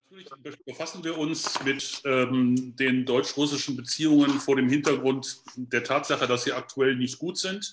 Natürlich befassen wir uns mit den deutsch-russischen Beziehungen vor dem Hintergrund der Tatsache, dass sie aktuell nicht gut sind.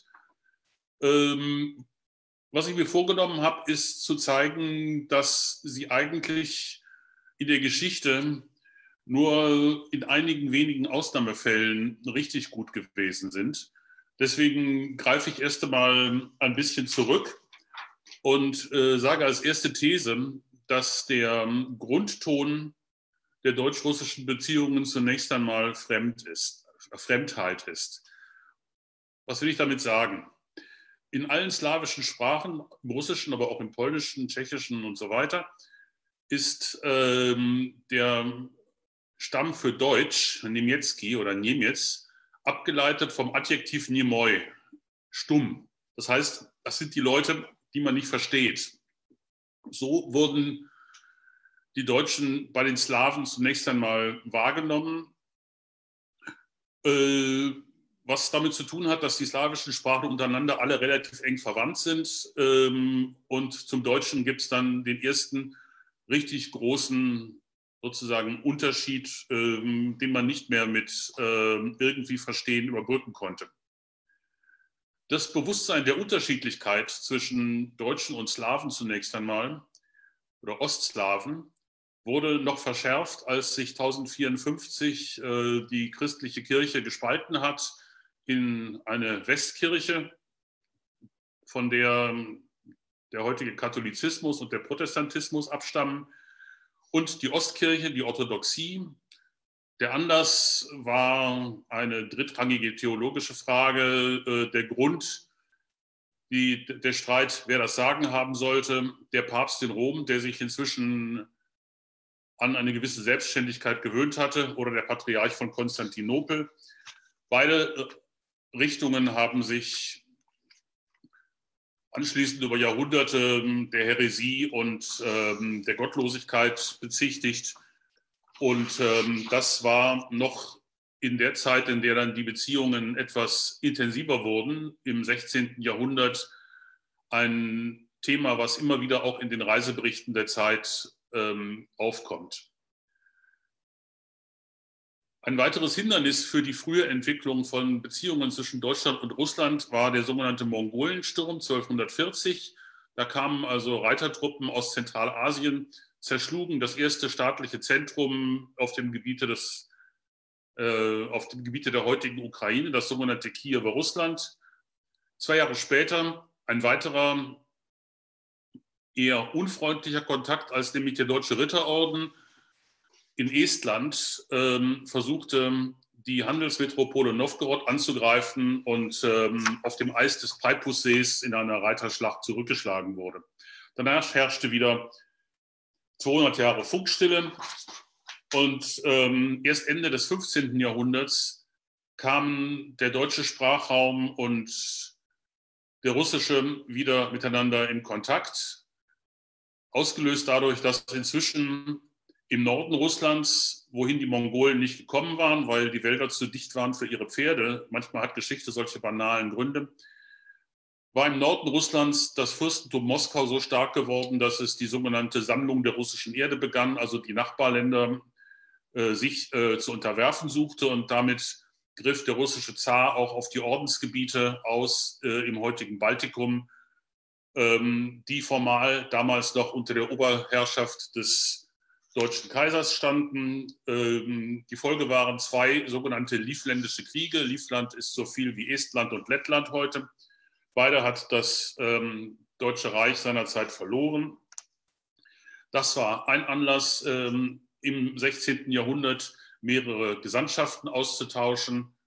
Was ich mir vorgenommen habe, ist zu zeigen, dass sie eigentlich in der Geschichte nur in einigen wenigen Ausnahmefällen richtig gut gewesen sind. Deswegen greife ich erst einmal ein bisschen zurück und sage als erste These, dass der Grundton der deutsch-russischen Beziehungen zunächst einmal Fremdheit ist. Was will ich damit sagen? In allen slawischen Sprachen, im Russischen, aber auch im Polnischen, Tschechischen und so weiter, ist der Stamm für Deutsch, Niemiecki oder Niemiec, abgeleitet vom Adjektiv niemoi, stumm. Das heißt, das sind die Leute, die man nicht versteht. So wurden die Deutschen bei den Slawen zunächst einmal wahrgenommen, was damit zu tun hat, dass die slawischen Sprachen untereinander alle relativ eng verwandt sind. Und zum Deutschen gibt es dann den ersten richtig großen sozusagen Unterschied, den man nicht mehr mit irgendwie verstehen überbrücken konnte. Das Bewusstsein der Unterschiedlichkeit zwischen Deutschen und Slawen zunächst einmal oder Ostslawen wurde noch verschärft, als sich 1054 die christliche Kirche gespalten hat in eine Westkirche, von der der heutige Katholizismus und der Protestantismus abstammen, und die Ostkirche, die Orthodoxie. Der Anlass war eine drittrangige theologische Frage, der Grund, der Streit, wer das Sagen haben sollte, der Papst in Rom, der sich inzwischen an eine gewisse Selbstständigkeit gewöhnt hatte, oder der Patriarch von Konstantinopel. Beide Richtungen haben sich anschließend über Jahrhunderte der Häresie und der Gottlosigkeit bezichtigt. Und das war noch in der Zeit, in der dann die Beziehungen etwas intensiver wurden, im 16. Jahrhundert, ein Thema, was immer wieder auch in den Reiseberichten der Zeit aufkommt. Ein weiteres Hindernis für die frühe Entwicklung von Beziehungen zwischen Deutschland und Russland war der sogenannte Mongolensturm 1240. Da kamen also Reitertruppen aus Zentralasien, zerschlugen das erste staatliche Zentrum auf dem Gebiete der heutigen Ukraine, das sogenannte Kiewer Russland. 2 Jahre später ein weiterer, eher unfreundlicher Kontakt, als nämlich der Deutsche Ritterorden in Estland versuchte, die Handelsmetropole Novgorod anzugreifen und auf dem Eis des Peipussees in einer Reiterschlacht zurückgeschlagen wurde. Danach herrschte wieder 200 Jahre Funkstille und erst Ende des 15. Jahrhunderts kamen der deutsche Sprachraum und der russische wieder miteinander in Kontakt, ausgelöst dadurch, dass inzwischen im Norden Russlands, wohin die Mongolen nicht gekommen waren, weil die Wälder zu dicht waren für ihre Pferde, manchmal hat Geschichte solche banalen Gründe, war im Norden Russlands das Fürstentum Moskau so stark geworden, dass es die sogenannte Sammlung der russischen Erde begann, also die Nachbarländer sich zu unterwerfen suchte, und damit griff der russische Zar auch auf die Ordensgebiete aus im heutigen Baltikum, die formal damals noch unter der Oberherrschaft des deutschen Kaisers standen. Die Folge waren 2 sogenannte Livländische Kriege. Livland ist so viel wie Estland und Lettland heute. Beide hat das Deutsche Reich seinerzeit verloren. Das war ein Anlass, im 16. Jahrhundert mehrere Gesandtschaften auszutauschen,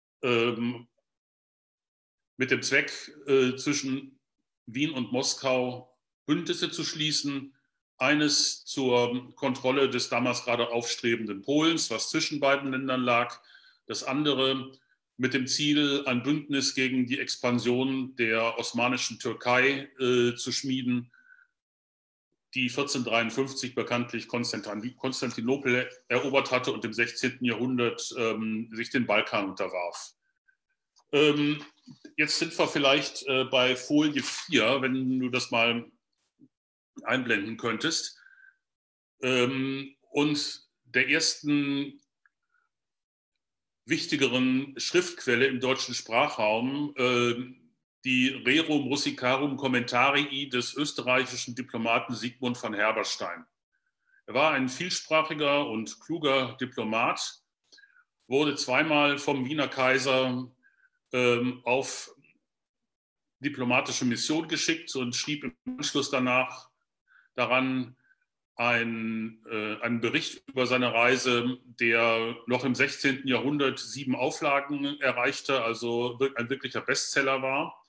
mit dem Zweck, zwischen Wien und Moskau Bündnisse zu schließen. Eines zur Kontrolle des damals gerade aufstrebenden Polens, was zwischen beiden Ländern lag. Das andere mit dem Ziel, ein Bündnis gegen die Expansion der osmanischen Türkei zu schmieden, die 1453 bekanntlich Konstantinopel erobert hatte und im 16. Jahrhundert sich den Balkan unterwarf. Jetzt sind wir vielleicht bei Folie 4, wenn du das mal einblenden könntest. und der ersten wichtigeren Schriftquelle im deutschen Sprachraum, die Rerum Russicarum Commentarii des österreichischen Diplomaten Sigmund von Herberstein. Er war ein vielsprachiger und kluger Diplomat, wurde zweimal vom Wiener Kaiser auf diplomatische Mission geschickt und schrieb im Anschluss danach daran einen Bericht über seine Reise, der noch im 16. Jahrhundert 7 Auflagen erreichte, also ein wirklicher Bestseller war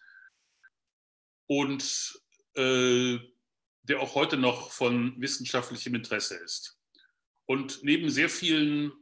und der auch heute noch von wissenschaftlichem Interesse ist. Und neben sehr vielen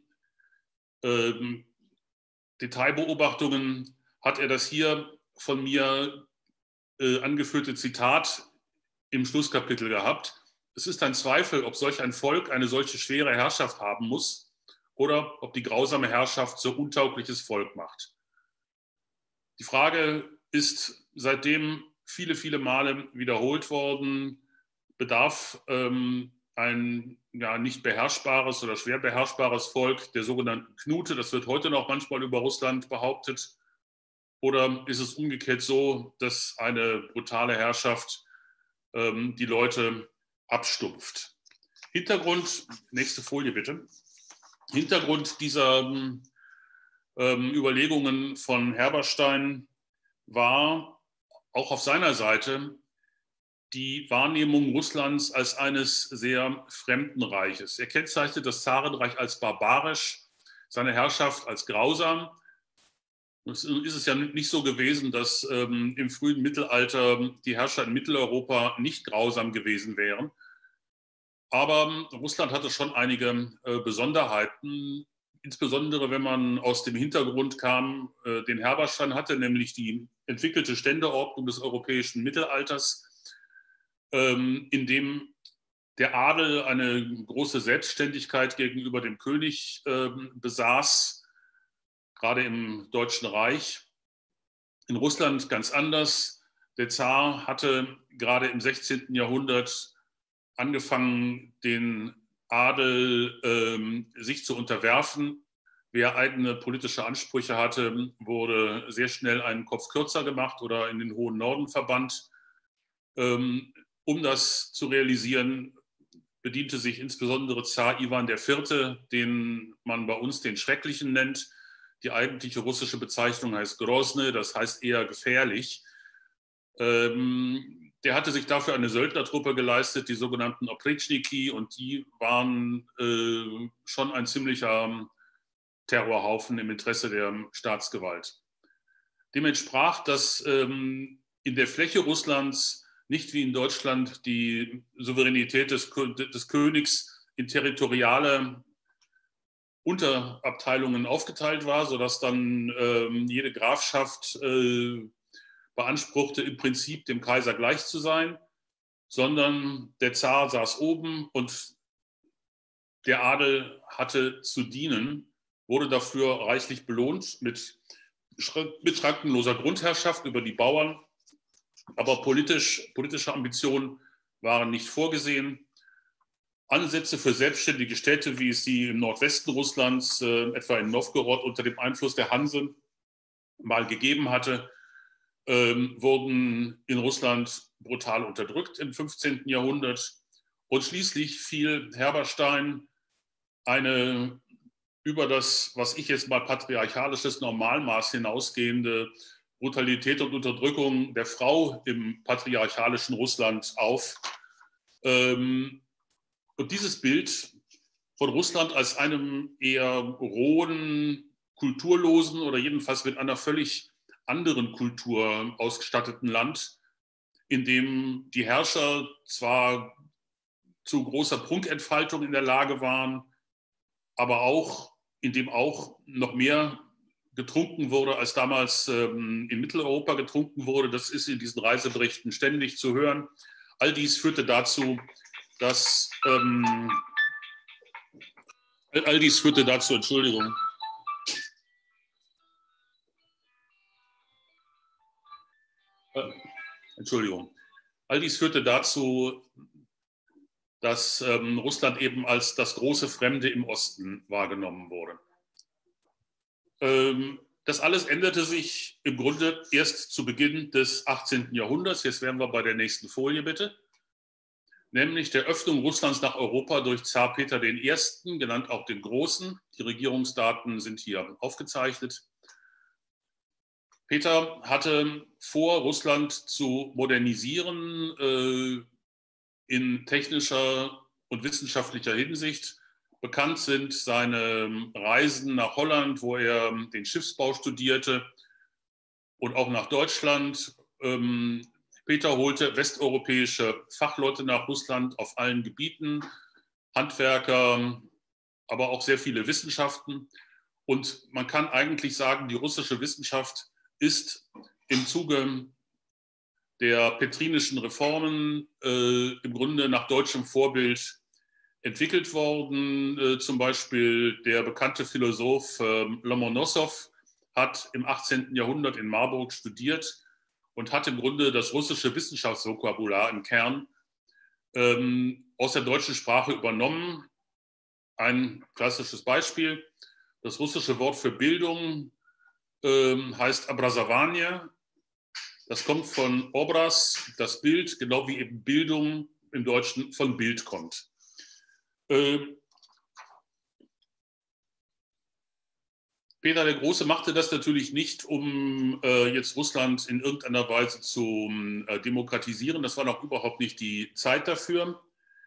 Detailbeobachtungen hat er das hier von mir angeführte Zitat im Schlusskapitel gehabt. Es ist ein Zweifel, ob solch ein Volk eine solche schwere Herrschaft haben muss oder ob die grausame Herrschaft so untaugliches Volk macht. Die Frage ist seitdem viele, viele Male wiederholt worden, bedarf ein nicht beherrschbares oder schwer beherrschbares Volk der sogenannten Knute, das wird heute noch manchmal über Russland behauptet, oder ist es umgekehrt so, dass eine brutale Herrschaft die Leute abstumpft? Hintergrund, nächste Folie bitte. Hintergrund dieser Überlegungen von Herberstein war auch auf seiner Seite die Wahrnehmung Russlands als eines sehr fremden Reiches. Er kennzeichnet das Zarenreich als barbarisch, seine Herrschaft als grausam. Es ist ja nicht so gewesen, dass im frühen Mittelalter die Herrscher in Mitteleuropa nicht grausam gewesen wären. Aber Russland hatte schon einige Besonderheiten, insbesondere wenn man aus dem Hintergrund kam, den Herberstein hatte, nämlich die entwickelte Ständeordnung des europäischen Mittelalters, in dem der Adel eine große Selbstständigkeit gegenüber dem König besaß, gerade im Deutschen Reich. In Russland ganz anders. Der Zar hatte gerade im 16. Jahrhundert angefangen, den Adel sich zu unterwerfen. Wer eigene politische Ansprüche hatte, wurde sehr schnell einen Kopf kürzer gemacht oder in den hohen Norden verbannt. Um das zu realisieren, bediente sich insbesondere Zar Iwan IV., den man bei uns den Schrecklichen nennt. Die eigentliche russische Bezeichnung heißt Grozny, das heißt eher gefährlich. Der hatte sich dafür eine Söldnertruppe geleistet, die sogenannten Opritschniki, und die waren schon ein ziemlicher Terrorhaufen im Interesse der Staatsgewalt. Dem entsprach, dass in der Fläche Russlands nicht wie in Deutschland die Souveränität des Königs in territoriale Unterabteilungen aufgeteilt war, sodass dann jede Grafschaft beanspruchte, im Prinzip dem Kaiser gleich zu sein, sondern der Zar saß oben und der Adel hatte zu dienen, wurde dafür reichlich belohnt mit schrankenloser Grundherrschaft über die Bauern, aber politische Ambitionen waren nicht vorgesehen. Ansätze für selbstständige Städte, wie es sie im Nordwesten Russlands, etwa in Nowgorod, unter dem Einfluss der Hanse mal gegeben hatte, wurden in Russland brutal unterdrückt im 15. Jahrhundert. Und schließlich fiel Herberstein eine über das, was ich jetzt mal patriarchalisches Normalmaß hinausgehende Brutalität und Unterdrückung der Frau im patriarchalischen Russland auf. Und dieses Bild von Russland als einem eher rohen, kulturlosen oder jedenfalls mit einer völlig anderen Kultur ausgestatteten Land, in dem die Herrscher zwar zu großer Prunkentfaltung in der Lage waren, aber auch, in dem auch noch mehr getrunken wurde, als damals in Mitteleuropa getrunken wurde. Das ist in diesen Reiseberichten ständig zu hören. All dies führte dazu, dass Entschuldigung. Entschuldigung. All dies führte dazu, dass Russland eben als das große Fremde im Osten wahrgenommen wurde. Das alles änderte sich im Grunde erst zu Beginn des 18. Jahrhunderts. Jetzt wären wir bei der nächsten Folie, bitte. Nämlich der Öffnung Russlands nach Europa durch Zar Peter I., genannt auch den Großen. Die Regierungsdaten sind hier aufgezeichnet. Peter hatte vor, Russland zu modernisieren in technischer und wissenschaftlicher Hinsicht. Bekannt sind seine Reisen nach Holland, wo er den Schiffsbau studierte, und auch nach Deutschland. Peter holte westeuropäische Fachleute nach Russland auf allen Gebieten, Handwerker, aber auch sehr viele Wissenschaften. Und man kann eigentlich sagen, die russische Wissenschaft ist im Zuge der petrinischen Reformen im Grunde nach deutschem Vorbild entwickelt worden. Zum Beispiel der bekannte Philosoph Lomonossow hat im 18. Jahrhundert in Marburg studiert und hat im Grunde das russische Wissenschaftsvokabular im Kern aus der deutschen Sprache übernommen. Ein klassisches Beispiel: Das russische Wort für Bildung heißt Образование. Das kommt von Obraz, das Bild, genau wie eben Bildung im Deutschen von Bild kommt. Peter der Große machte das natürlich nicht, um jetzt Russland in irgendeiner Weise zu demokratisieren. Das war noch überhaupt nicht die Zeit dafür.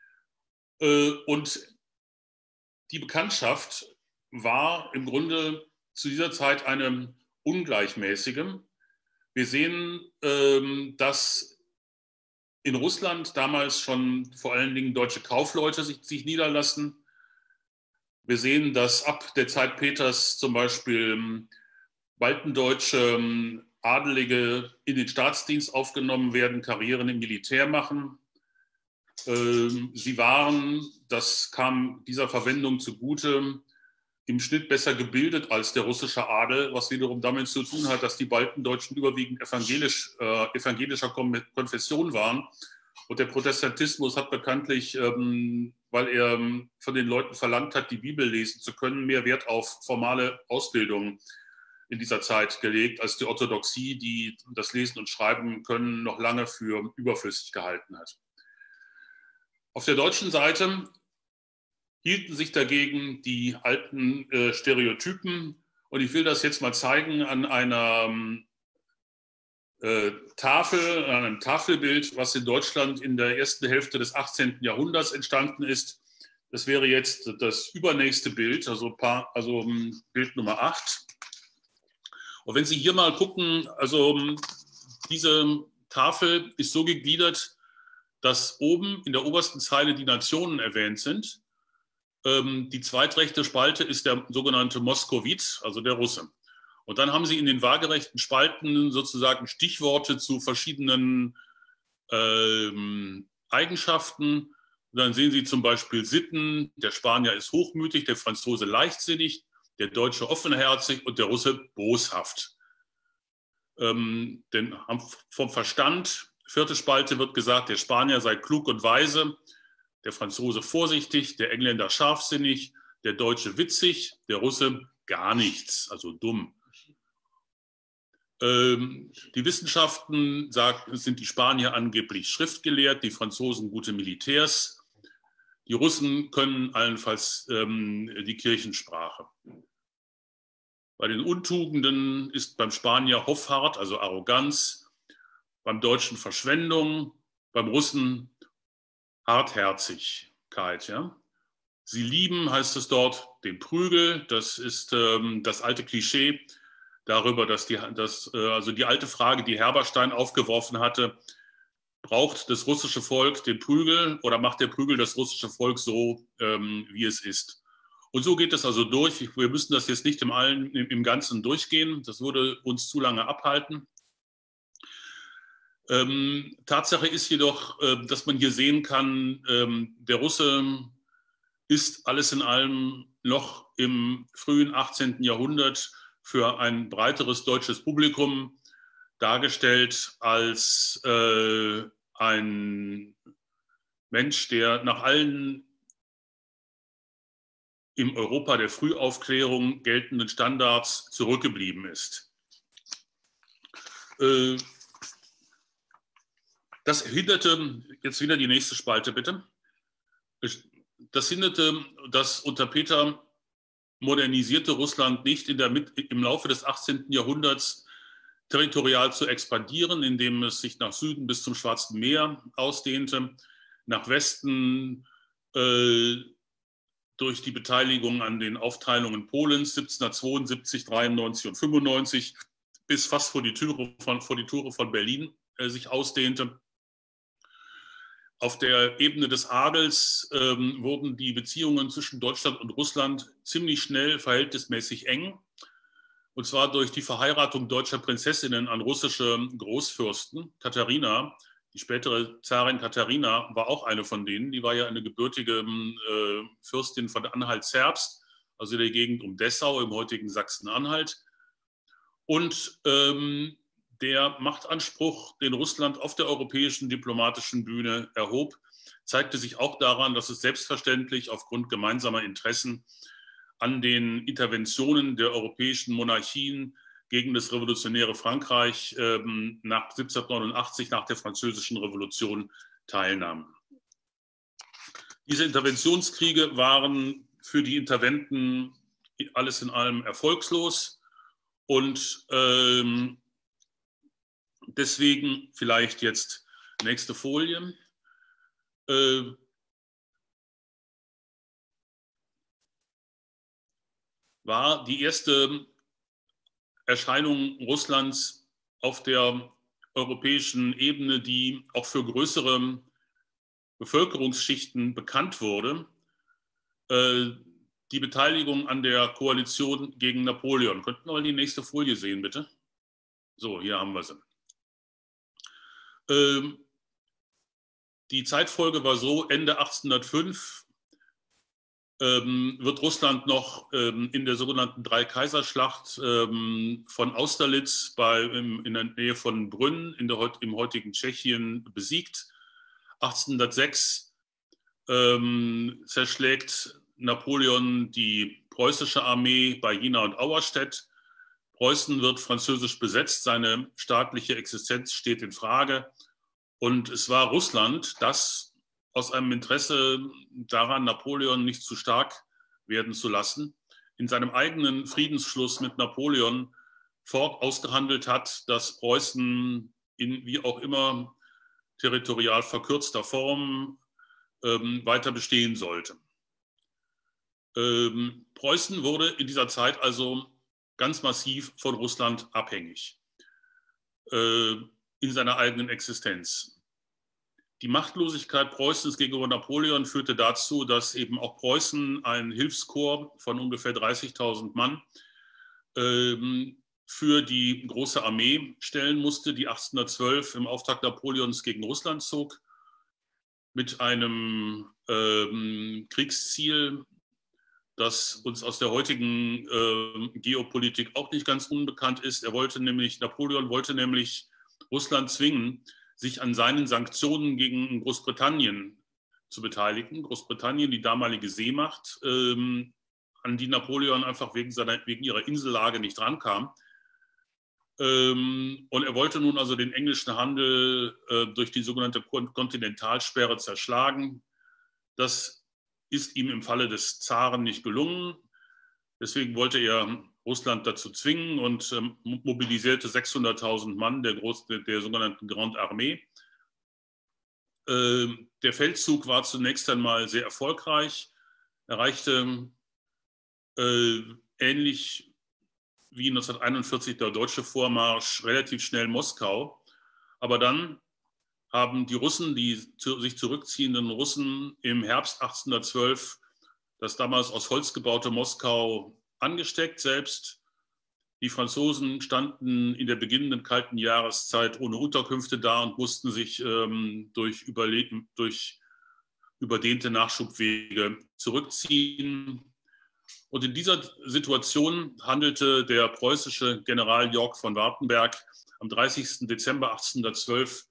Und die Bekanntschaft war im Grunde zu dieser Zeit eine ungleichmäßige. Wir sehen, dass in Russland damals schon vor allen Dingen deutsche Kaufleute sich niederlassen. Wir sehen, dass ab der Zeit Peters zum Beispiel baltendeutsche Adelige in den Staatsdienst aufgenommen werden, Karrieren im Militär machen. Sie waren, das kam dieser Verwendung zugute, im Schnitt besser gebildet als der russische Adel, was wiederum damit zu tun hat, dass die Baltendeutschen überwiegend evangelischer Konfession waren. Und der Protestantismus hat bekanntlich, weil er von den Leuten verlangt hat, die Bibel lesen zu können, mehr Wert auf formale Ausbildung in dieser Zeit gelegt, als die Orthodoxie, die das Lesen und Schreiben können, noch lange für überflüssig gehalten hat. Auf der deutschen Seite hielten sich dagegen die alten Stereotypen. Und ich will das jetzt mal zeigen an einer Tafel, an einem Tafelbild, was in Deutschland in der ersten Hälfte des 18. Jahrhunderts entstanden ist. Das wäre jetzt das übernächste Bild, also Bild Nummer 8. Und wenn Sie hier mal gucken, also diese Tafel ist so gegliedert, dass oben in der obersten Zeile die Nationen erwähnt sind. Die zweitrechte Spalte ist der sogenannte Moskowit, also der Russe. Und dann haben Sie in den waagerechten Spalten sozusagen Stichworte zu verschiedenen Eigenschaften. Und dann sehen Sie zum Beispiel Sitten: Der Spanier ist hochmütig, der Franzose leichtsinnig, der Deutsche offenherzig und der Russe boshaft. Denn vom Verstand, vierte Spalte, wird gesagt, der Spanier sei klug und weise, der Franzose vorsichtig, der Engländer scharfsinnig, der Deutsche witzig, der Russe gar nichts, also dumm. Die Wissenschaften sind die Spanier angeblich schriftgelehrt, die Franzosen gute Militärs, die Russen können allenfalls die Kirchensprache. Bei den Untugenden ist beim Spanier Hoffart, also Arroganz, beim Deutschen Verschwendung, beim Russen Hartherzigkeit. Ja? Sie lieben, heißt es dort, den Prügel. Das ist das alte Klischee darüber, dass die alte Frage, die Herberstein aufgeworfen hatte: Braucht das russische Volk den Prügel oder macht der Prügel das russische Volk so, wie es ist? Und so geht es also durch. Wir müssen das jetzt nicht im Ganzen durchgehen. Das würde uns zu lange abhalten. Tatsache ist jedoch, dass man hier sehen kann, der Russe ist alles in allem noch im frühen 18. Jahrhundert für ein breiteres deutsches Publikum dargestellt als ein Mensch, der nach allen im Europa der Frühaufklärung geltenden Standards zurückgeblieben ist. Das hinderte, jetzt wieder die nächste Spalte bitte, das hinderte das unter Peter modernisierte Russland nicht im Laufe des 18. Jahrhunderts territorial zu expandieren, indem es sich nach Süden bis zum Schwarzen Meer ausdehnte, nach Westen durch die Beteiligung an den Aufteilungen Polens 1772, 93 und 95 bis fast vor die Tore von Berlin sich ausdehnte. Auf der Ebene des Adels wurden die Beziehungen zwischen Deutschland und Russland ziemlich schnell verhältnismäßig eng. Und zwar durch die Verheiratung deutscher Prinzessinnen an russische Großfürsten. Katharina, die spätere Zarin Katharina, war auch eine von denen. Die war ja eine gebürtige Fürstin von Anhalt-Zerbst, also der Gegend um Dessau im heutigen Sachsen-Anhalt. Und der Machtanspruch, den Russland auf der europäischen diplomatischen Bühne erhob, zeigte sich auch daran, dass es selbstverständlich aufgrund gemeinsamer Interessen an den Interventionen der europäischen Monarchien gegen das revolutionäre Frankreich nach 1789, nach der Französischen Revolution, teilnahm. Diese Interventionskriege waren für die Interventen alles in allem erfolgslos und deswegen vielleicht jetzt nächste Folie. War die erste Erscheinung Russlands auf der europäischen Ebene, die auch für größere Bevölkerungsschichten bekannt wurde, die Beteiligung an der Koalition gegen Napoleon. Könnten wir mal die nächste Folie sehen, bitte? So, hier haben wir sie. Die Zeitfolge war so: Ende 1805 wird Russland noch in der sogenannten Dreikaiserschlacht von Austerlitz in der Nähe von Brünn im heutigen Tschechien besiegt. 1806 zerschlägt Napoleon die preußische Armee bei Jena und Auerstedt. Preußen wird französisch besetzt, seine staatliche Existenz steht in Frage. Und es war Russland, das aus einem Interesse daran, Napoleon nicht zu stark werden zu lassen, in seinem eigenen Friedensschluss mit Napoleon ausgehandelt hat, dass Preußen in wie auch immer territorial verkürzter Form weiter bestehen sollte. Preußen wurde in dieser Zeit also ganz massiv von Russland abhängig in seiner eigenen Existenz. Die Machtlosigkeit Preußens gegenüber Napoleon führte dazu, dass eben auch Preußen einen Hilfskorps von ungefähr 30.000 Mann für die große Armee stellen musste, die 1812 im Auftrag Napoleons gegen Russland zog, mit einem Kriegsziel, das uns aus der heutigen Geopolitik auch nicht ganz unbekannt ist. Napoleon wollte nämlich Russland zwingen, sich an seinen Sanktionen gegen Großbritannien zu beteiligen. Großbritannien, die damalige Seemacht, an die Napoleon einfach wegen ihrer Insellage nicht rankam. Und er wollte nun also den englischen Handel durch die sogenannte Kontinentalsperre zerschlagen. Das ist ihm im Falle des Zaren nicht gelungen. Deswegen wollte er Russland dazu zwingen und mobilisierte 600.000 Mann der sogenannten Grande Armee. Der Feldzug war zunächst einmal sehr erfolgreich, erreichte ähnlich wie 1941 der deutsche Vormarsch relativ schnell Moskau. Aber dann haben die Russen, die sich zurückziehenden Russen, im Herbst 1812 das damals aus Holz gebaute Moskau angesteckt selbst. Die Franzosen standen in der beginnenden kalten Jahreszeit ohne Unterkünfte da und mussten sich durch überdehnte Nachschubwege zurückziehen. Und in dieser Situation handelte der preußische General Jörg von Wartenberg am 30. Dezember 1812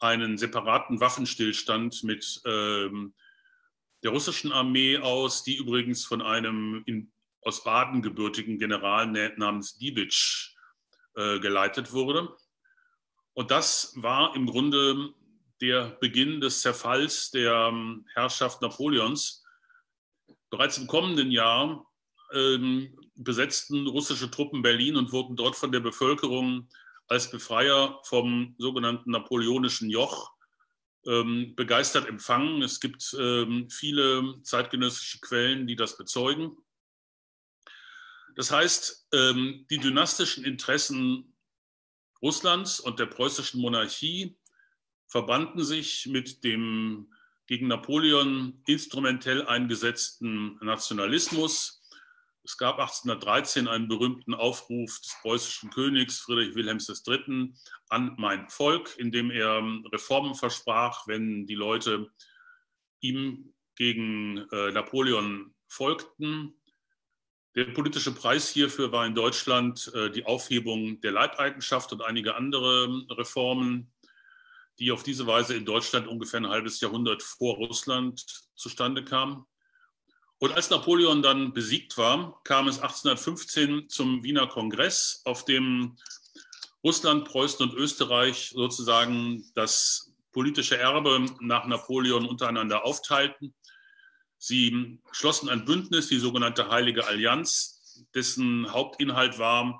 einen separaten Waffenstillstand mit der russischen Armee aus, die übrigens von einem aus Baden gebürtigen General namens Diebitsch geleitet wurde. Und das war im Grunde der Beginn des Zerfalls der Herrschaft Napoleons. Bereits im kommenden Jahr besetzten russische Truppen Berlin und wurden dort von der Bevölkerung als Befreier vom sogenannten napoleonischen Joch begeistert empfangen. Es gibt viele zeitgenössische Quellen, die das bezeugen. Das heißt, die dynastischen Interessen Russlands und der preußischen Monarchie verbanden sich mit dem gegen Napoleon instrumentell eingesetzten Nationalismus. Es gab 1813 einen berühmten Aufruf des preußischen Königs Friedrich Wilhelms III. An mein Volk, in dem er Reformen versprach, wenn die Leute ihm gegen Napoleon folgten. Der politische Preis hierfür war in Deutschland die Aufhebung der Leibeigenschaft und einige andere Reformen, die auf diese Weise in Deutschland ungefähr ein halbes Jahrhundert vor Russland zustande kamen. Und als Napoleon dann besiegt war, kam es 1815 zum Wiener Kongress, auf dem Russland, Preußen und Österreich sozusagen das politische Erbe nach Napoleon untereinander aufteilten. Sie schlossen ein Bündnis, die sogenannte Heilige Allianz, dessen Hauptinhalt war,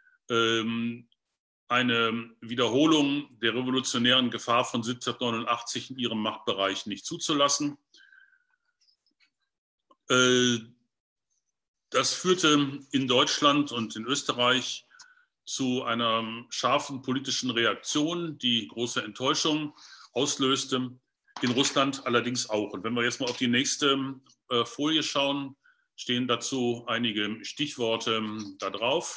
eine Wiederholung der revolutionären Gefahr von 1789 in ihrem Machtbereich nicht zuzulassen. Das führte in Deutschland und in Österreich zu einer scharfen politischen Reaktion, die große Enttäuschung auslöste, in Russland allerdings auch. Und wenn wir jetzt mal auf die nächste Folie schauen, stehen dazu einige Stichworte da drauf.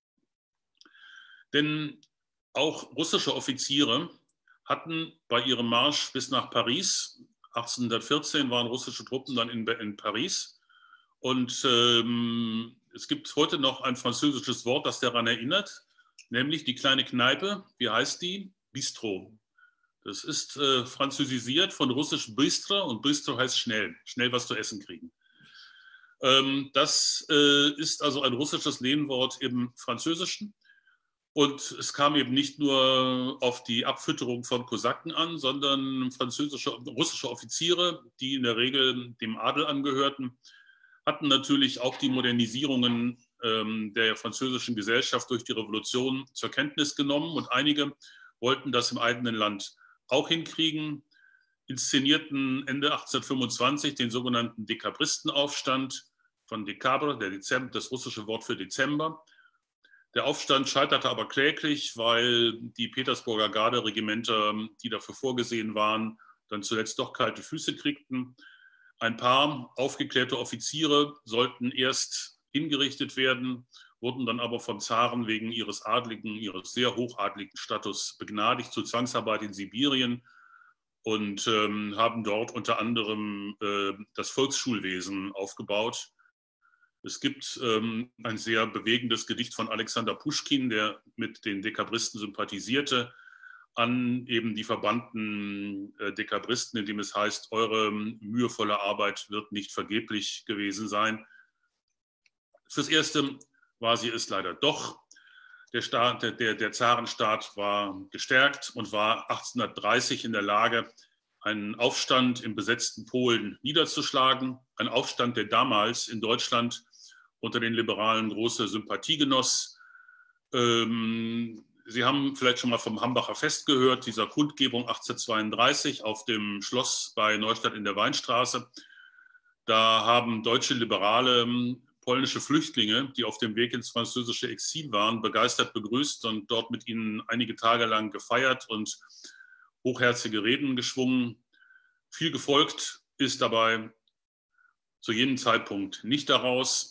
Denn auch russische Offiziere hatten bei ihrem Marsch bis nach Paris, 1814 waren russische Truppen dann in Paris, und es gibt heute noch ein französisches Wort, das daran erinnert, nämlich die kleine Kneipe, wie heißt die? Bistro. Das ist französisiert von russisch Bistro, und Bistro heißt schnell, schnell was zu essen kriegen. Das ist also ein russisches Lehnwort im Französischen. Und es kam eben nicht nur auf die Abfütterung von Kosaken an, sondern russische Offiziere, die in der Regel dem Adel angehörten, hatten natürlich auch die Modernisierungen der französischen Gesellschaft durch die Revolution zur Kenntnis genommen. Und einige wollten das im eigenen Land auch hinkriegen, inszenierten Ende 1825 den sogenannten Dekabristenaufstand von Dekabre, das russische Wort für Dezember. Der Aufstand scheiterte aber kläglich, weil die Petersburger Garderegimenter, die dafür vorgesehen waren, dann zuletzt doch kalte Füße kriegten. Ein paar aufgeklärte Offiziere sollten erst hingerichtet werden, wurden dann aber vom Zaren wegen ihres sehr hochadligen Status begnadigt zur Zwangsarbeit in Sibirien und haben dort unter anderem das Volksschulwesen aufgebaut. Es gibt ein sehr bewegendes Gedicht von Alexander Puschkin, der mit den Dekabristen sympathisierte, an eben die verbannten Dekabristen, in dem es heißt, eure mühevolle Arbeit wird nicht vergeblich gewesen sein. Fürs Erste war sie es leider doch. Der Zarenstaat war gestärkt und war 1830 in der Lage, einen Aufstand im besetzten Polen niederzuschlagen. Ein Aufstand, der damals in Deutschland unter den Liberalen große Sympathie genoss. Sie haben vielleicht schon mal vom Hambacher Fest gehört, dieser Kundgebung 1832 auf dem Schloss bei Neustadt in der Weinstraße. Da haben deutsche Liberale polnische Flüchtlinge, die auf dem Weg ins französische Exil waren, begeistert begrüßt und dort mit ihnen einige Tage lang gefeiert und hochherzige Reden geschwungen. Viel gefolgt ist dabei zu jenem Zeitpunkt nicht daraus.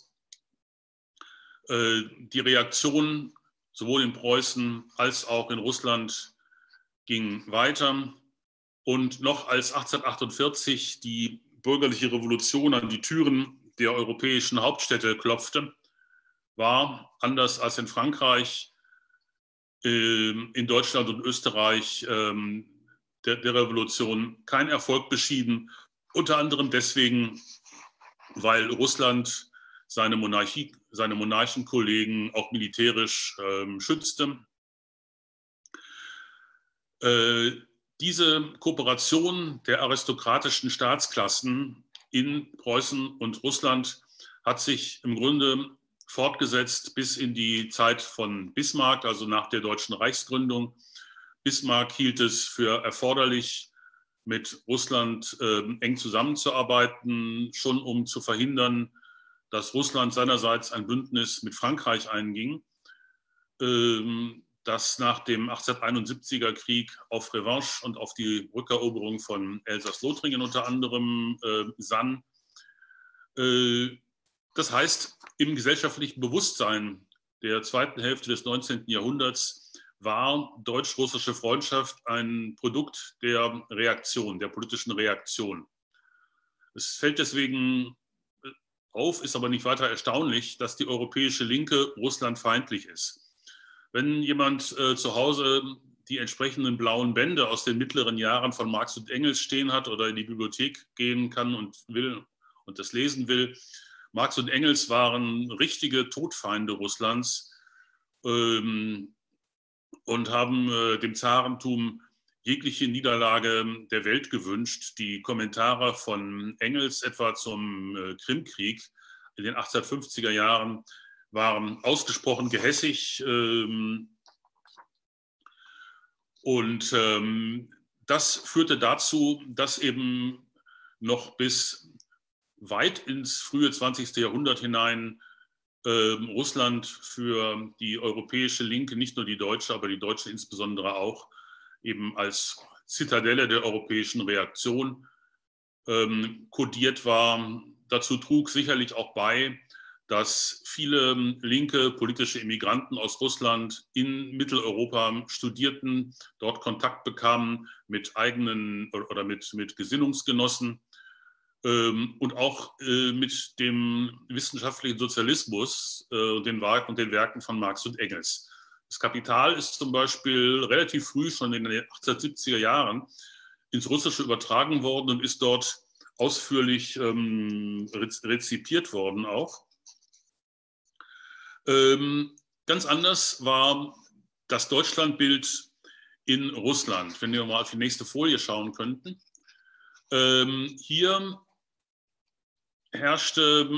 Die Reaktion sowohl in Preußen als auch in Russland ging weiter. Und noch als 1848 die bürgerliche Revolution an die Türen der europäischen Hauptstädte klopfte, war, anders als in Frankreich, in Deutschland und Österreich der Revolution kein Erfolg beschieden, unter anderem deswegen, weil Russland seine Monarchenkollegen auch militärisch schützte. Diese Kooperation der aristokratischen Staatsklassen in Preußen und Russland hat sich im Grunde fortgesetzt bis in die Zeit von Bismarck, also nach der Deutschen Reichsgründung. Bismarck hielt es für erforderlich, mit Russland eng zusammenzuarbeiten, schon um zu verhindern, dass Russland seinerseits ein Bündnis mit Frankreich einging, das nach dem 1871er Krieg auf Revanche und auf die Rückeroberung von Elsass-Lothringen unter anderem sann. Das heißt, im gesellschaftlichen Bewusstsein der zweiten Hälfte des 19. Jahrhunderts war deutsch-russische Freundschaft ein Produkt der Reaktion, der politischen Reaktion. Es fällt deswegen auf, ist aber nicht weiter erstaunlich, dass die europäische Linke russlandfeindlich ist. Wenn jemand zu Hause die entsprechenden blauen Bände aus den mittleren Jahren von Marx und Engels stehen hat oder in die Bibliothek gehen kann und will und das lesen will, Marx und Engels waren richtige Todfeinde Russlands und haben dem Zarentum jegliche Niederlage der Welt gewünscht. Die Kommentare von Engels etwa zum Krimkrieg in den 1850er Jahren waren ausgesprochen gehässig und das führte dazu, dass eben noch bis weit ins frühe 20. Jahrhundert hinein Russland für die europäische Linke, nicht nur die deutsche, aber die deutsche insbesondere auch, eben als Zitadelle der europäischen Reaktion kodiert war. Dazu trug sicherlich auch bei, dass viele linke politische Immigranten aus Russland in Mitteleuropa studierten, dort Kontakt bekamen mit eigenen oder mit Gesinnungsgenossen und auch mit dem wissenschaftlichen Sozialismus und den Werken von Marx und Engels. Das Kapital ist zum Beispiel relativ früh, schon in den 1870er Jahren, ins Russische übertragen worden und ist dort ausführlich rezipiert worden auch. Ganz anders war das Deutschlandbild in Russland. Wenn wir mal auf die nächste Folie schauen könnten. Hier herrschte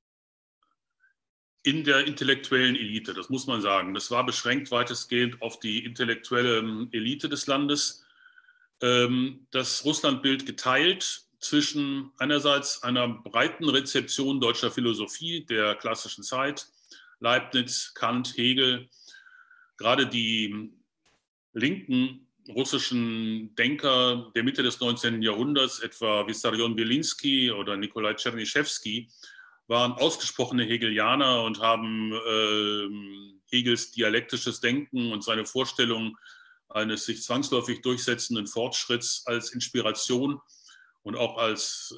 in der intellektuellen Elite, das muss man sagen. Das war beschränkt weitestgehend auf die intellektuelle Elite des Landes. Das Russlandbild geteilt zwischen einerseits einer breiten Rezeption deutscher Philosophie der klassischen Zeit, Leibniz, Kant, Hegel, gerade die linken russischen Denker der Mitte des 19. Jahrhunderts, etwa Wissarion Belinsky oder Nikolai Tschernyschewski, waren ausgesprochene Hegelianer und haben Hegels dialektisches Denken und seine Vorstellung eines sich zwangsläufig durchsetzenden Fortschritts als Inspiration und auch als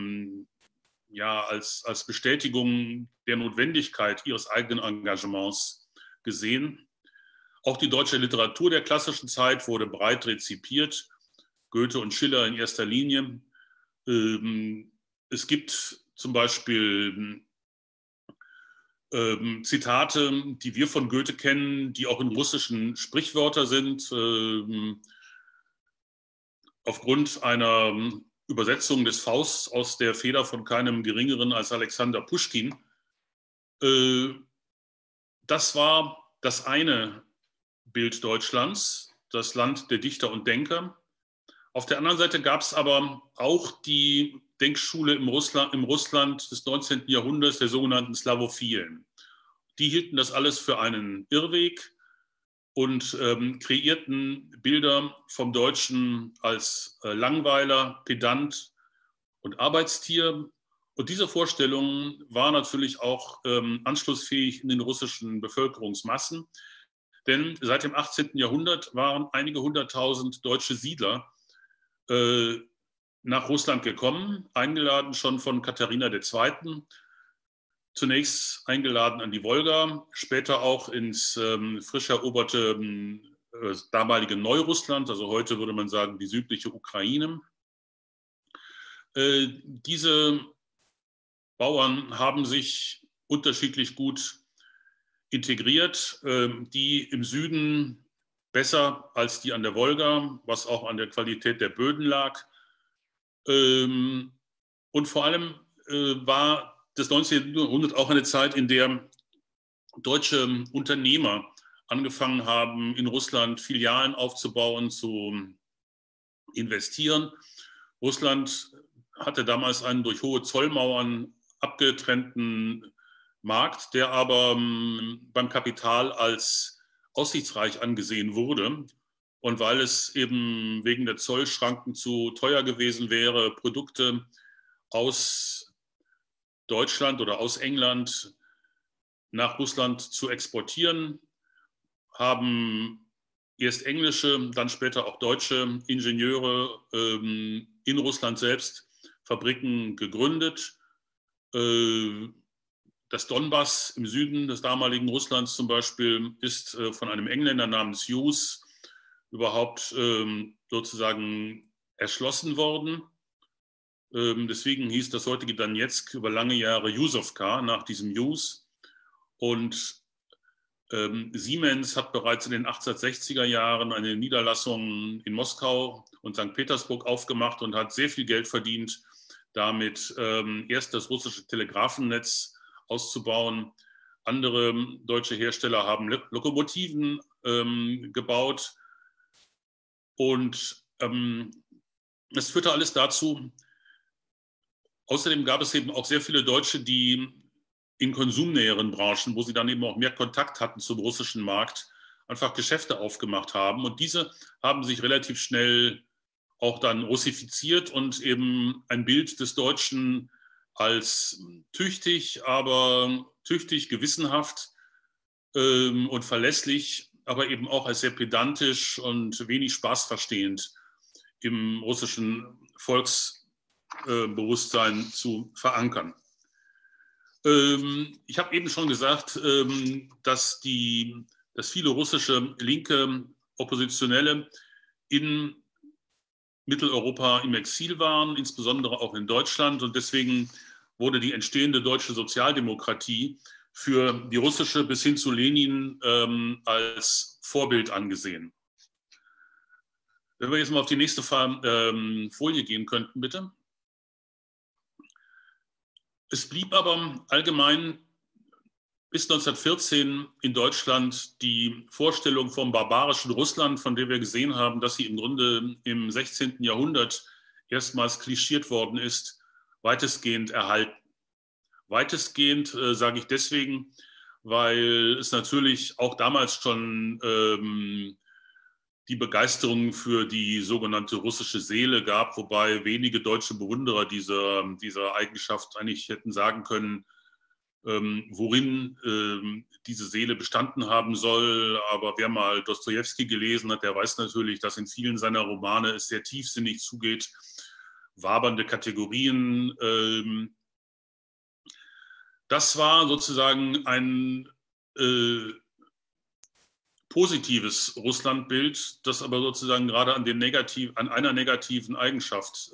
Bestätigung der Notwendigkeit ihres eigenen Engagements gesehen. Auch die deutsche Literatur der klassischen Zeit wurde breit rezipiert, Goethe und Schiller in erster Linie. Es gibt zum Beispiel Zitate, die wir von Goethe kennen, die auch in russischen Sprichwörter sind. Aufgrund einer Übersetzung des Fausts aus der Feder von keinem Geringeren als Alexander Puschkin. Das war das eine Bild Deutschlands, das Land der Dichter und Denker. Auf der anderen Seite gab es aber auch die Denkschule im Russland des 19. Jahrhunderts, der sogenannten Slawophilen. Die hielten das alles für einen Irrweg und kreierten Bilder vom Deutschen als Langweiler, Pedant und Arbeitstier. Und diese Vorstellungen waren natürlich auch anschlussfähig in den russischen Bevölkerungsmassen. Denn seit dem 18. Jahrhundert waren einige hunderttausend deutsche Siedler nach Russland gekommen, eingeladen schon von Katharina II., zunächst eingeladen an die Wolga, später auch ins frisch eroberte das damalige Neurussland, also heute würde man sagen die südliche Ukraine. Diese Bauern haben sich unterschiedlich gut integriert, die im Süden besser als die an der Wolga, was auch an der Qualität der Böden lag. Und vor allem war das 19. Jahrhundert auch eine Zeit, in der deutsche Unternehmer angefangen haben, in Russland Filialen aufzubauen, zu investieren. Russland hatte damals einen durch hohe Zollmauern abgetrennten Markt, der aber beim Kapital als aussichtsreich angesehen wurde. Und weil es eben wegen der Zollschranken zu teuer gewesen wäre, Produkte aus Deutschland oder aus England nach Russland zu exportieren, haben erst englische, dann später auch deutsche Ingenieure in Russland selbst Fabriken gegründet. Das Donbass im Süden des damaligen Russlands zum Beispiel ist von einem Engländer namens Hughes überhaupt sozusagen erschlossen worden. Deswegen hieß das heutige Donetsk über lange Jahre Yuzovka nach diesem Hughes. Und Siemens hat bereits in den 1860er Jahren eine Niederlassung in Moskau und St. Petersburg aufgemacht und hat sehr viel Geld verdient, damit erst das russische Telegrafennetz auszubauen. Andere deutsche Hersteller haben Lokomotiven gebaut. Und es führte alles dazu. Außerdem gab es eben auch sehr viele Deutsche, die in konsumnäheren Branchen, wo sie dann eben auch mehr Kontakt hatten zum russischen Markt, einfach Geschäfte aufgemacht haben. Und diese haben sich relativ schnell auch dann russifiziert und eben ein Bild des Deutschen als tüchtig, aber tüchtig, gewissenhaft und verlässlich, aber eben auch als sehr pedantisch und wenig spaßverstehend im russischen Volksbewusstsein zu verankern. Ich habe eben schon gesagt, dass viele russische linke Oppositionelle in Mitteleuropa im Exil waren, insbesondere auch in Deutschland. Und deswegen wurde die entstehende deutsche Sozialdemokratie für die russische bis hin zu Lenin als Vorbild angesehen. Wenn wir jetzt mal auf die nächste Folie gehen könnten, bitte. Es blieb aber allgemein bis 1914 in Deutschland die Vorstellung vom barbarischen Russland, von der wir gesehen haben, dass sie im Grunde im 16. Jahrhundert erstmals klischiert worden ist, weitestgehend erhalten. Weitestgehend sage ich deswegen, weil es natürlich auch damals schon die Begeisterung für die sogenannte russische Seele gab, wobei wenige deutsche Bewunderer dieser Eigenschaft eigentlich hätten sagen können, worin diese Seele bestanden haben soll. Aber wer mal Dostojewski gelesen hat, der weiß natürlich, dass in vielen seiner Romane es sehr tiefsinnig zugeht, wabernde Kategorien. Das war sozusagen ein positives Russlandbild, das aber sozusagen gerade an einer negativen Eigenschaft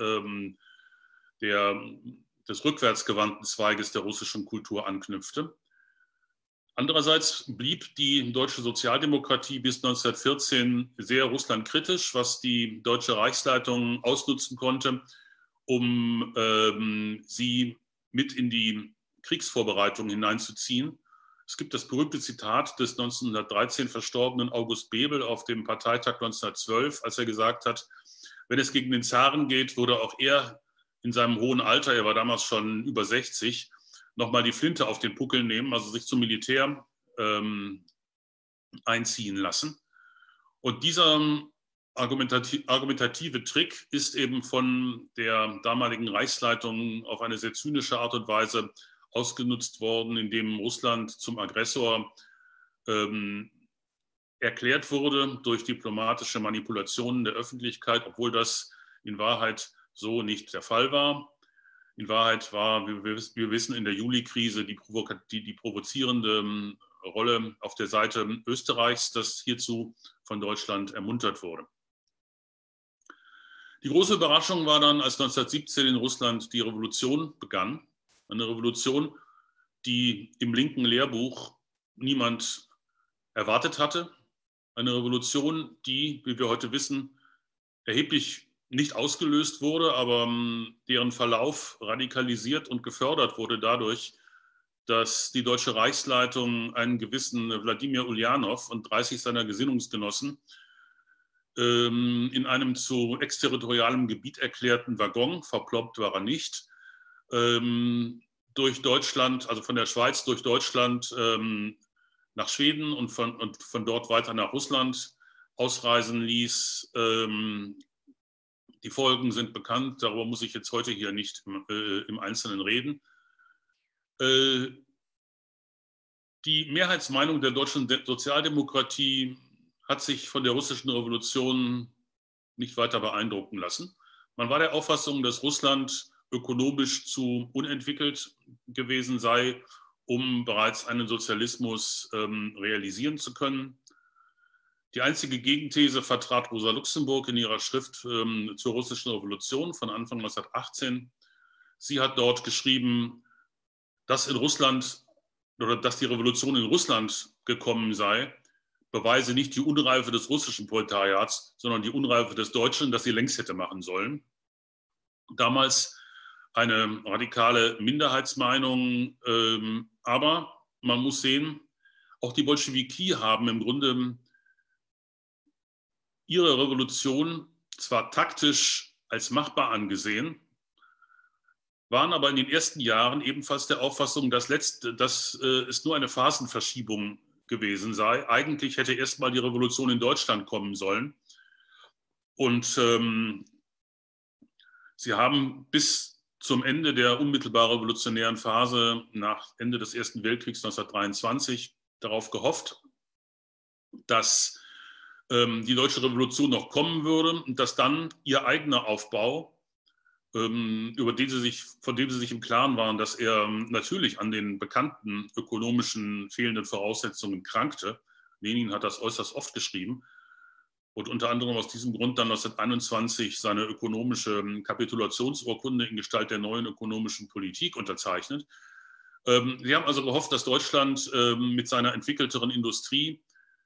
des rückwärtsgewandten Zweiges der russischen Kultur anknüpfte. Andererseits blieb die deutsche Sozialdemokratie bis 1914 sehr russlandkritisch, was die deutsche Reichsleitung ausnutzen konnte, um sie mit in die Kriegsvorbereitungen hineinzuziehen. Es gibt das berühmte Zitat des 1913 verstorbenen August Bebel auf dem Parteitag 1912, als er gesagt hat, wenn es gegen den Zaren geht, würde auch er in seinem hohen Alter, er war damals schon über 60, nochmal die Flinte auf den Puckel nehmen, also sich zum Militär einziehen lassen. Und dieser argumentative Trick ist eben von der damaligen Reichsleitung auf eine sehr zynische Art und Weise ausgenutzt worden, indem Russland zum Aggressor erklärt wurde durch diplomatische Manipulationen der Öffentlichkeit, obwohl das in Wahrheit so nicht der Fall war. In Wahrheit war, wie wir wissen, in der Juli-Krise die provozierende Rolle auf der Seite Österreichs, das hierzu von Deutschland ermuntert wurde. Die große Überraschung war dann, als 1917 in Russland die Revolution begann. Eine Revolution, die im linken Lehrbuch niemand erwartet hatte. Eine Revolution, die, wie wir heute wissen, erheblich nicht ausgelöst wurde, aber deren Verlauf radikalisiert und gefördert wurde dadurch, dass die Deutsche Reichsleitung einen gewissen Wladimir Uljanov und 30 seiner Gesinnungsgenossen in einem zu exterritorialem Gebiet erklärten Waggon, verplombt war er nicht, durch Deutschland, also von der Schweiz durch Deutschland nach Schweden und von dort weiter nach Russland ausreisen ließ. Die Folgen sind bekannt, darüber muss ich jetzt heute hier nicht im Einzelnen reden. Die Mehrheitsmeinung der deutschen Sozialdemokratie hat sich von der russischen Revolution nicht weiter beeindrucken lassen. Man war der Auffassung, dass Russland ökonomisch zu unentwickelt gewesen sei, um bereits einen Sozialismus realisieren zu können. Die einzige Gegenthese vertrat Rosa Luxemburg in ihrer Schrift zur russischen Revolution von Anfang 1918. Sie hat dort geschrieben, dass in Russland oder dass die Revolution in Russland gekommen sei, beweise nicht die Unreife des russischen Proletariats, sondern die Unreife des Deutschen, das sie längst hätte machen sollen. Damals eine radikale Minderheitsmeinung, aber man muss sehen, auch die Bolschewiki haben im Grunde ihre Revolution zwar taktisch als machbar angesehen, waren aber in den ersten Jahren ebenfalls der Auffassung, dass es nur eine Phasenverschiebung gewesen sei. Eigentlich hätte erstmal die Revolution in Deutschland kommen sollen. Und sie haben bis zum Ende der unmittelbar revolutionären Phase nach Ende des Ersten Weltkriegs 1923 darauf gehofft, dass die deutsche Revolution noch kommen würde und dass dann ihr eigener Aufbau, von dem sie sich im Klaren waren, dass er natürlich an den bekannten ökonomischen fehlenden Voraussetzungen krankte. Lenin hat das äußerst oft geschrieben und unter anderem aus diesem Grund dann 1921 seine ökonomische Kapitulationsurkunde in Gestalt der neuen ökonomischen Politik unterzeichnet. Sie haben also gehofft, dass Deutschland mit seiner entwickelteren Industrie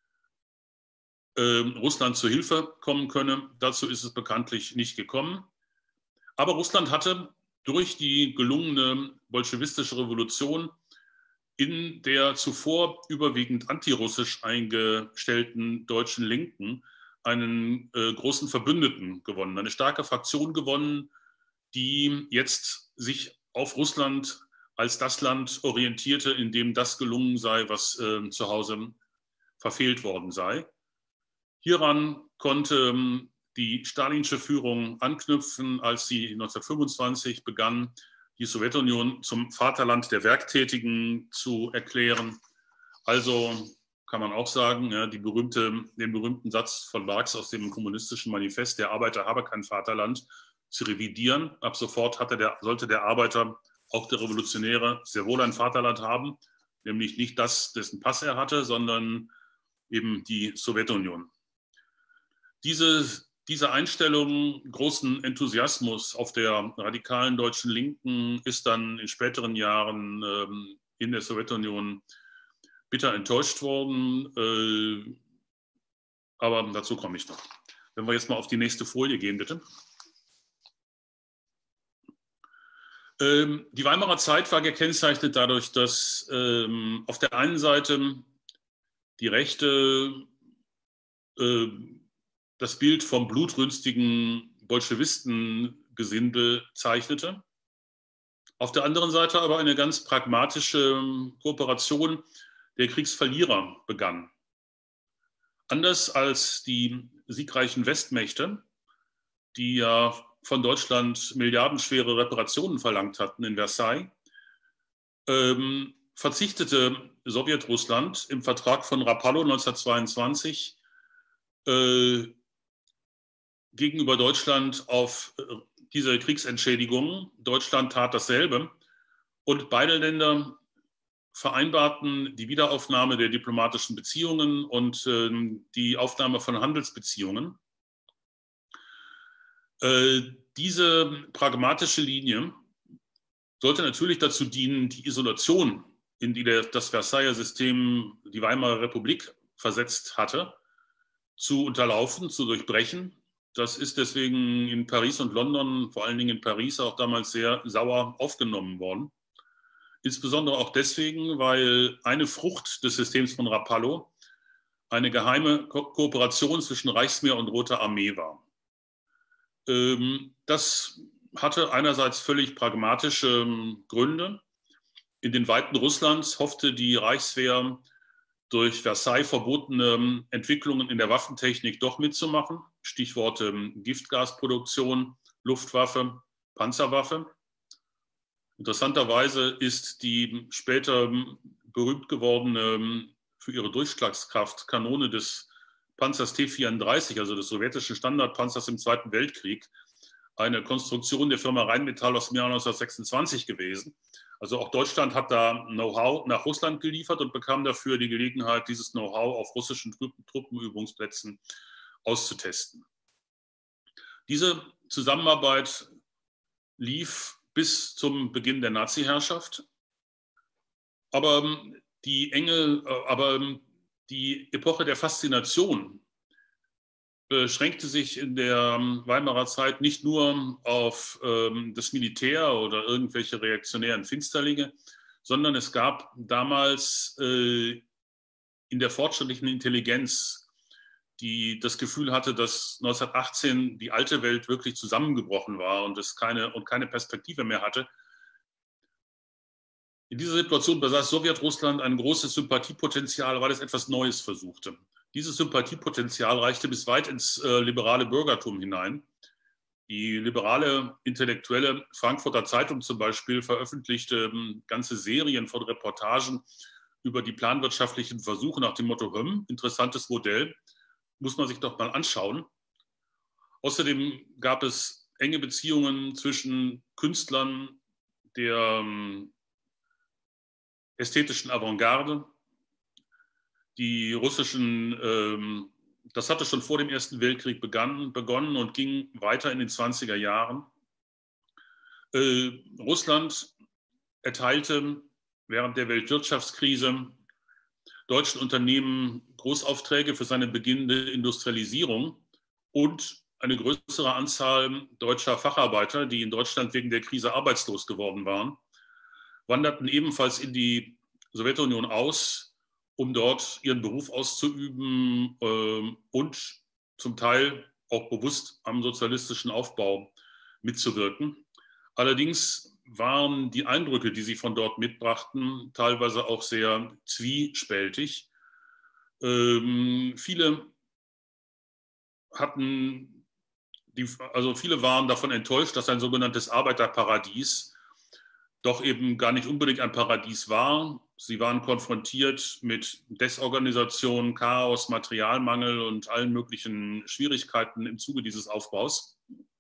Russland zur Hilfe kommen könne. Dazu ist es bekanntlich nicht gekommen. Aber Russland hatte durch die gelungene bolschewistische Revolution in der zuvor überwiegend antirussisch eingestellten deutschen Linken einen großen Verbündeten gewonnen, eine starke Fraktion gewonnen, die jetzt sich auf Russland als das Land orientierte, in dem das gelungen sei, was zu Hause verfehlt worden sei. Hieran konnte die stalinische Führung anknüpfen, als sie 1925 begann, die Sowjetunion zum Vaterland der Werktätigen zu erklären. Also kann man auch sagen, ja, den berühmten Satz von Marx aus dem Kommunistischen Manifest, der Arbeiter habe kein Vaterland, zu revidieren. Ab sofort sollte der Arbeiter, auch der Revolutionäre, sehr wohl ein Vaterland haben, nämlich nicht das, dessen Pass er hatte, sondern eben die Sowjetunion. Diese Einstellung, großen Enthusiasmus auf der radikalen deutschen Linken ist dann in späteren Jahren in der Sowjetunion bitter enttäuscht worden. Aber dazu komme ich noch. Wenn wir jetzt mal auf die nächste Folie gehen, bitte. Die Weimarer Zeit war gekennzeichnet dadurch, dass auf der einen Seite die Rechte das Bild vom blutrünstigen Bolschewistengesindel zeichnete. Auf der anderen Seite aber eine ganz pragmatische Kooperation der Kriegsverlierer begann. Anders als die siegreichen Westmächte, die ja von Deutschland milliardenschwere Reparationen verlangt hatten in Versailles, verzichtete Sowjetrussland im Vertrag von Rapallo 1922 gegenüber Deutschland auf diese Kriegsentschädigungen. Deutschland tat dasselbe und beide Länder vereinbarten die Wiederaufnahme der diplomatischen Beziehungen und die Aufnahme von Handelsbeziehungen. Diese pragmatische Linie sollte natürlich dazu dienen, die Isolation, in die das Versailler System die Weimarer Republik versetzt hatte, zu unterlaufen, zu durchbrechen. Das ist deswegen in Paris und London, vor allen Dingen in Paris, auch damals sehr sauer aufgenommen worden. Insbesondere auch deswegen, weil eine Frucht des Systems von Rapallo eine geheime Kooperation zwischen Reichswehr und Roter Armee war. Das hatte einerseits völlig pragmatische Gründe. In den Weiten Russlands hoffte die Reichswehr durch Versailles verbotene Entwicklungen in der Waffentechnik doch mitzumachen. Stichworte Giftgasproduktion, Luftwaffe, Panzerwaffe. Interessanterweise ist die später berühmt gewordene, für ihre Durchschlagskraft Kanone des Panzers T-34, also des sowjetischen Standardpanzers im Zweiten Weltkrieg, eine Konstruktion der Firma Rheinmetall aus dem Jahr 1926 gewesen. Also auch Deutschland hat da Know-how nach Russland geliefert und bekam dafür die Gelegenheit, dieses Know-how auf russischen Truppenübungsplätzen auszutesten. Diese Zusammenarbeit lief bis zum Beginn der Nazi-Herrschaft. Aber die Epoche der Faszination beschränkte sich in der Weimarer Zeit nicht nur auf das Militär oder irgendwelche reaktionären Finsterlinge, sondern es gab damals in der fortschrittlichen Intelligenz, die das Gefühl hatte, dass 1918 die alte Welt wirklich zusammengebrochen war und es keine Perspektive mehr hatte. In dieser Situation besaß Sowjetrussland ein großes Sympathiepotenzial, weil es etwas Neues versuchte. Dieses Sympathiepotenzial reichte bis weit ins liberale Bürgertum hinein. Die liberale intellektuelle Frankfurter Zeitung zum Beispiel veröffentlichte ganze Serien von Reportagen über die planwirtschaftlichen Versuche nach dem Motto, interessantes Modell, muss man sich doch mal anschauen. Außerdem gab es enge Beziehungen zwischen Künstlern der ästhetischen Avantgarde. Die russischen, das hatte schon vor dem Ersten Weltkrieg begonnen und ging weiter in den 20er Jahren. Russland erteilte während der Weltwirtschaftskrise deutschen Unternehmen Großaufträge für seine beginnende Industrialisierung und eine größere Anzahl deutscher Facharbeiter, die in Deutschland wegen der Krise arbeitslos geworden waren, wanderten ebenfalls in die Sowjetunion aus, um dort ihren Beruf auszuüben und zum Teil auch bewusst am sozialistischen Aufbau mitzuwirken. Allerdings waren die Eindrücke, die sie von dort mitbrachten, teilweise auch sehr zwiespältig. Viele waren davon enttäuscht, dass ein sogenanntes Arbeiterparadies doch eben gar nicht unbedingt ein Paradies war. Sie waren konfrontiert mit Desorganisation, Chaos, Materialmangel und allen möglichen Schwierigkeiten im Zuge dieses Aufbaus.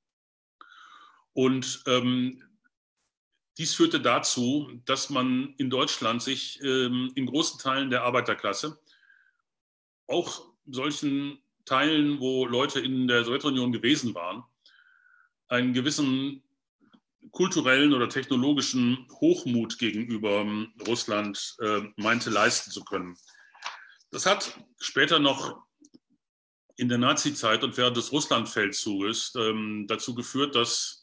Und dies führte dazu, dass man in Deutschland sich in großen Teilen der Arbeiterklasse, auch solchen Teilen, wo Leute in der Sowjetunion gewesen waren, einen gewissen kulturellen oder technologischen Hochmut gegenüber Russland meinte leisten zu können. Das hat später noch in der Nazizeit und während des Russlandfeldzuges dazu geführt, dass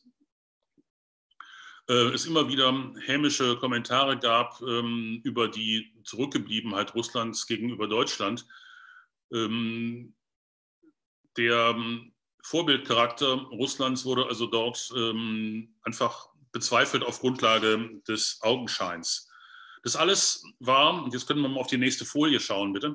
es immer wieder hämische Kommentare gab über die Zurückgebliebenheit Russlands gegenüber Deutschland. Der Vorbildcharakter Russlands wurde also dort einfach bezweifelt auf Grundlage des Augenscheins. Das alles war, und jetzt können wir mal auf die nächste Folie schauen, bitte.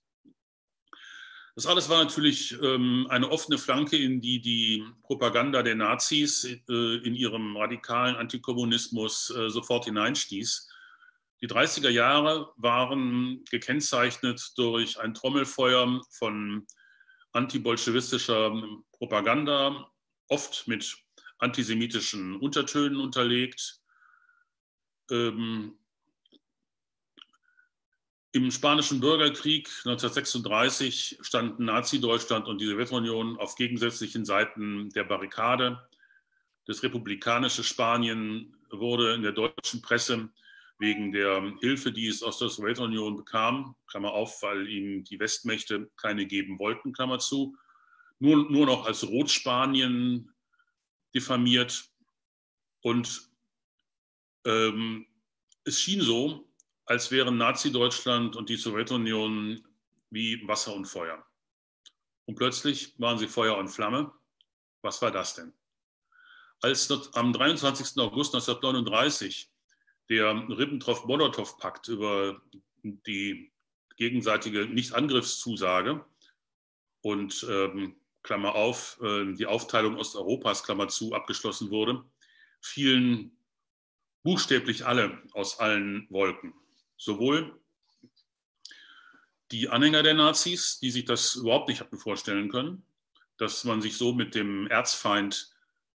Das alles war natürlich eine offene Flanke, in die die Propaganda der Nazis in ihrem radikalen Antikommunismus sofort hineinstieß. Die 30er Jahre waren gekennzeichnet durch ein Trommelfeuer von antibolschewistischer Propaganda, oft mit antisemitischen Untertönen unterlegt. Im Spanischen Bürgerkrieg 1936 standen Nazi-Deutschland und die Sowjetunion auf gegensätzlichen Seiten der Barrikade. Das republikanische Spanien wurde in der deutschen Presse wegen der Hilfe, die es aus der Sowjetunion bekam, Klammer auf, weil ihm die Westmächte keine geben wollten, Klammer zu, nur noch als Rotspanien diffamiert. Und es schien so, als wären Nazi-Deutschland und die Sowjetunion wie Wasser und Feuer. Und plötzlich waren sie Feuer und Flamme. Was war das denn? Als am 23. August 1939 der Ribbentrop-Molotow-Pakt über die gegenseitige Nichtangriffszusage und Klammer auf, die Aufteilung Osteuropas, Klammer zu, abgeschlossen wurde, fielen buchstäblich alle aus allen Wolken. Sowohl die Anhänger der Nazis, die sich das überhaupt nicht hatten vorstellen können, dass man sich so mit dem Erzfeind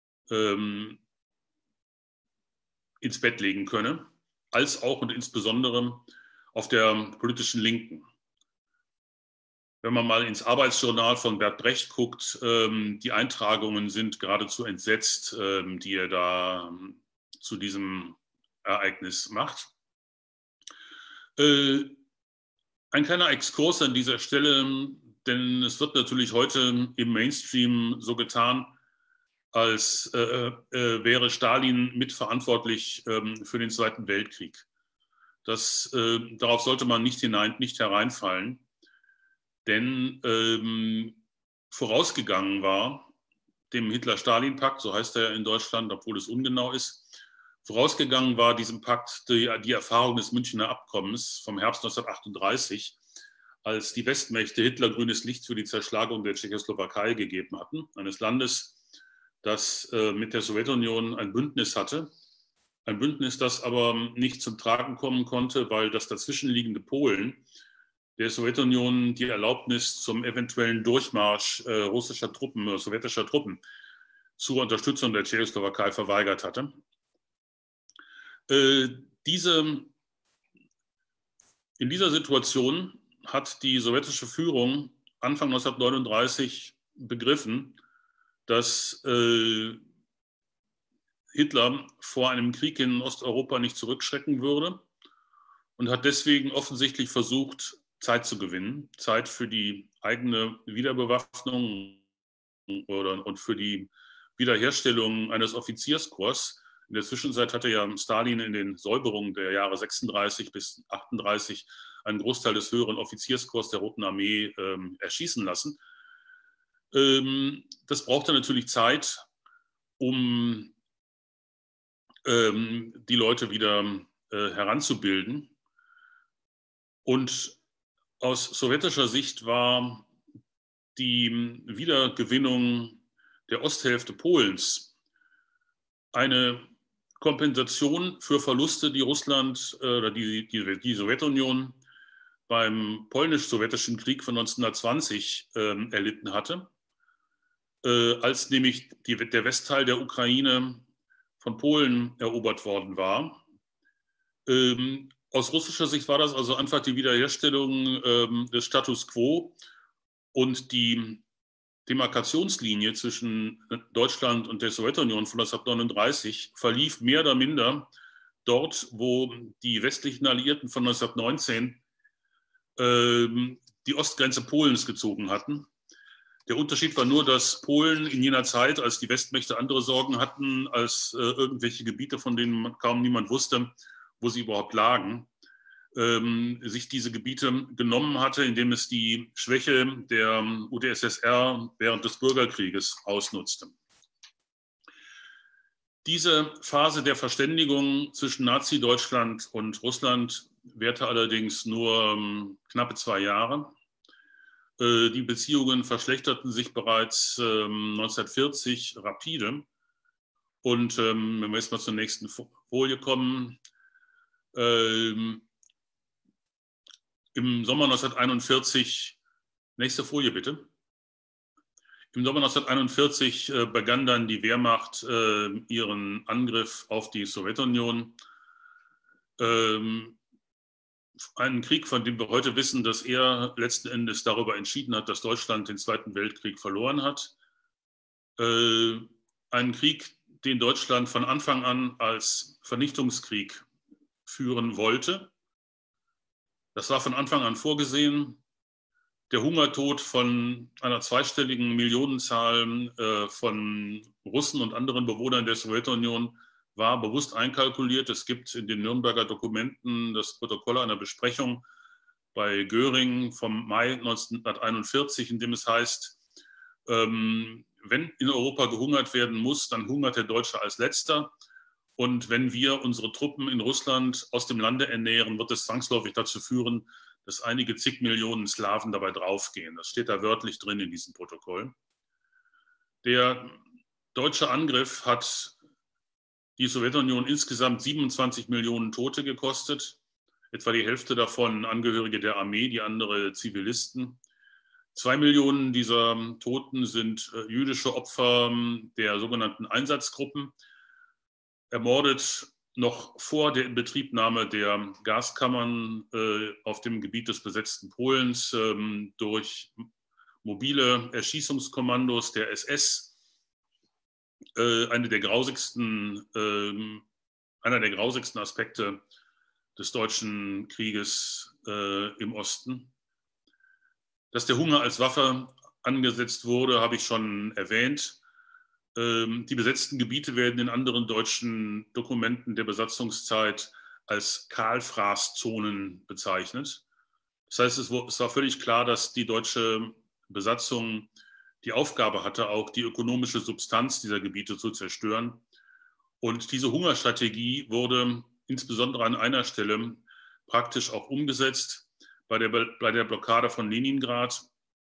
ins Bett legen könne, als auch und insbesondere auf der politischen Linken. Wenn man mal ins Arbeitsjournal von Bert Brecht guckt, die Eintragungen sind geradezu entsetzt, die er da zu diesem Ereignis macht. Ein kleiner Exkurs an dieser Stelle, denn es wird natürlich heute im Mainstream so getan, als wäre Stalin mitverantwortlich für den Zweiten Weltkrieg. Darauf sollte man nicht hereinfallen, denn vorausgegangen war dem Hitler-Stalin-Pakt, so heißt er in Deutschland, obwohl es ungenau ist, vorausgegangen war diesem Pakt die Erfahrung des Münchner Abkommens vom Herbst 1938, als die Westmächte Hitler grünes Licht für die Zerschlagung der Tschechoslowakei gegeben hatten, eines Landes, das mit der Sowjetunion ein Bündnis hatte. Ein Bündnis, das aber nicht zum Tragen kommen konnte, weil das dazwischenliegende Polen der Sowjetunion die Erlaubnis zum eventuellen Durchmarsch sowjetischer Truppen zur Unterstützung der Tschechoslowakei verweigert hatte. In dieser Situation hat die sowjetische Führung Anfang 1939 begriffen, dass Hitler vor einem Krieg in Osteuropa nicht zurückschrecken würde und hat deswegen offensichtlich versucht, Zeit zu gewinnen, Zeit für die eigene Wiederbewaffnung und für die Wiederherstellung eines Offizierskorps. In der Zwischenzeit hatte ja Stalin in den Säuberungen der Jahre 36 bis 38 einen Großteil des höheren Offizierskorps der Roten Armee erschießen lassen. Das brauchte natürlich Zeit, um die Leute wieder heranzubilden. Und aus sowjetischer Sicht war die Wiedergewinnung der Osthälfte Polens eine Kompensation für Verluste, die Russland oder die Sowjetunion beim polnisch-sowjetischen Krieg von 1920 erlitten hatte, als nämlich der Westteil der Ukraine von Polen erobert worden war. Aus russischer Sicht war das also einfach die Wiederherstellung des Status quo und die Demarkationslinie zwischen Deutschland und der Sowjetunion von 1939 verlief mehr oder minder dort, wo die westlichen Alliierten von 1919 die Ostgrenze Polens gezogen hatten. Der Unterschied war nur, dass Polen in jener Zeit, als die Westmächte andere Sorgen hatten, als irgendwelche Gebiete, von denen kaum niemand wusste, wo sie überhaupt lagen, sich diese Gebiete genommen hatte, indem es die Schwäche der UdSSR während des Bürgerkrieges ausnutzte. Diese Phase der Verständigung zwischen Nazi-Deutschland und Russland währte allerdings nur knappe 2 Jahre. Die Beziehungen verschlechterten sich bereits 1940 rapide. Und wenn wir jetzt mal zur nächsten Folie kommen, im Sommer 1941, nächste Folie bitte. Im Sommer 1941 begann dann die Wehrmacht ihren Angriff auf die Sowjetunion. einen Krieg, von dem wir heute wissen, dass er letzten Endes darüber entschieden hat, dass Deutschland den Zweiten Weltkrieg verloren hat. Einen Krieg, den Deutschland von Anfang an als Vernichtungskrieg führen wollte. Das war von Anfang an vorgesehen. Der Hungertod von einer zweistelligen Millionenzahl von Russen und anderen Bewohnern der Sowjetunion war bewusst einkalkuliert. Es gibt in den Nürnberger Dokumenten das Protokoll einer Besprechung bei Göring vom Mai 1941, in dem es heißt, wenn in Europa gehungert werden muss, dann hungert der Deutsche als Letzter. Und wenn wir unsere Truppen in Russland aus dem Lande ernähren, wird es zwangsläufig dazu führen, dass einige zig Millionen Slawen dabei draufgehen. Das steht da wörtlich drin in diesem Protokoll. Der deutsche Angriff hat die Sowjetunion insgesamt 27 Millionen Tote gekostet, etwa die Hälfte davon Angehörige der Armee, die andere Zivilisten. 2 Millionen dieser Toten sind jüdische Opfer der sogenannten Einsatzgruppen, ermordet noch vor der Inbetriebnahme der Gaskammern auf dem Gebiet des besetzten Polens durch mobile Erschießungskommandos der SS. Einer der grausigsten Aspekte des deutschen Krieges im Osten. Dass der Hunger als Waffe angesetzt wurde, habe ich schon erwähnt. Die besetzten Gebiete werden in anderen deutschen Dokumenten der Besatzungszeit als Kahlfraßzonen bezeichnet. Das heißt, es war völlig klar, dass die deutsche Besatzung die Aufgabe hatte, auch die ökonomische Substanz dieser Gebiete zu zerstören. Und diese Hungerstrategie wurde insbesondere an einer Stelle praktisch auch umgesetzt, bei der Blockade von Leningrad,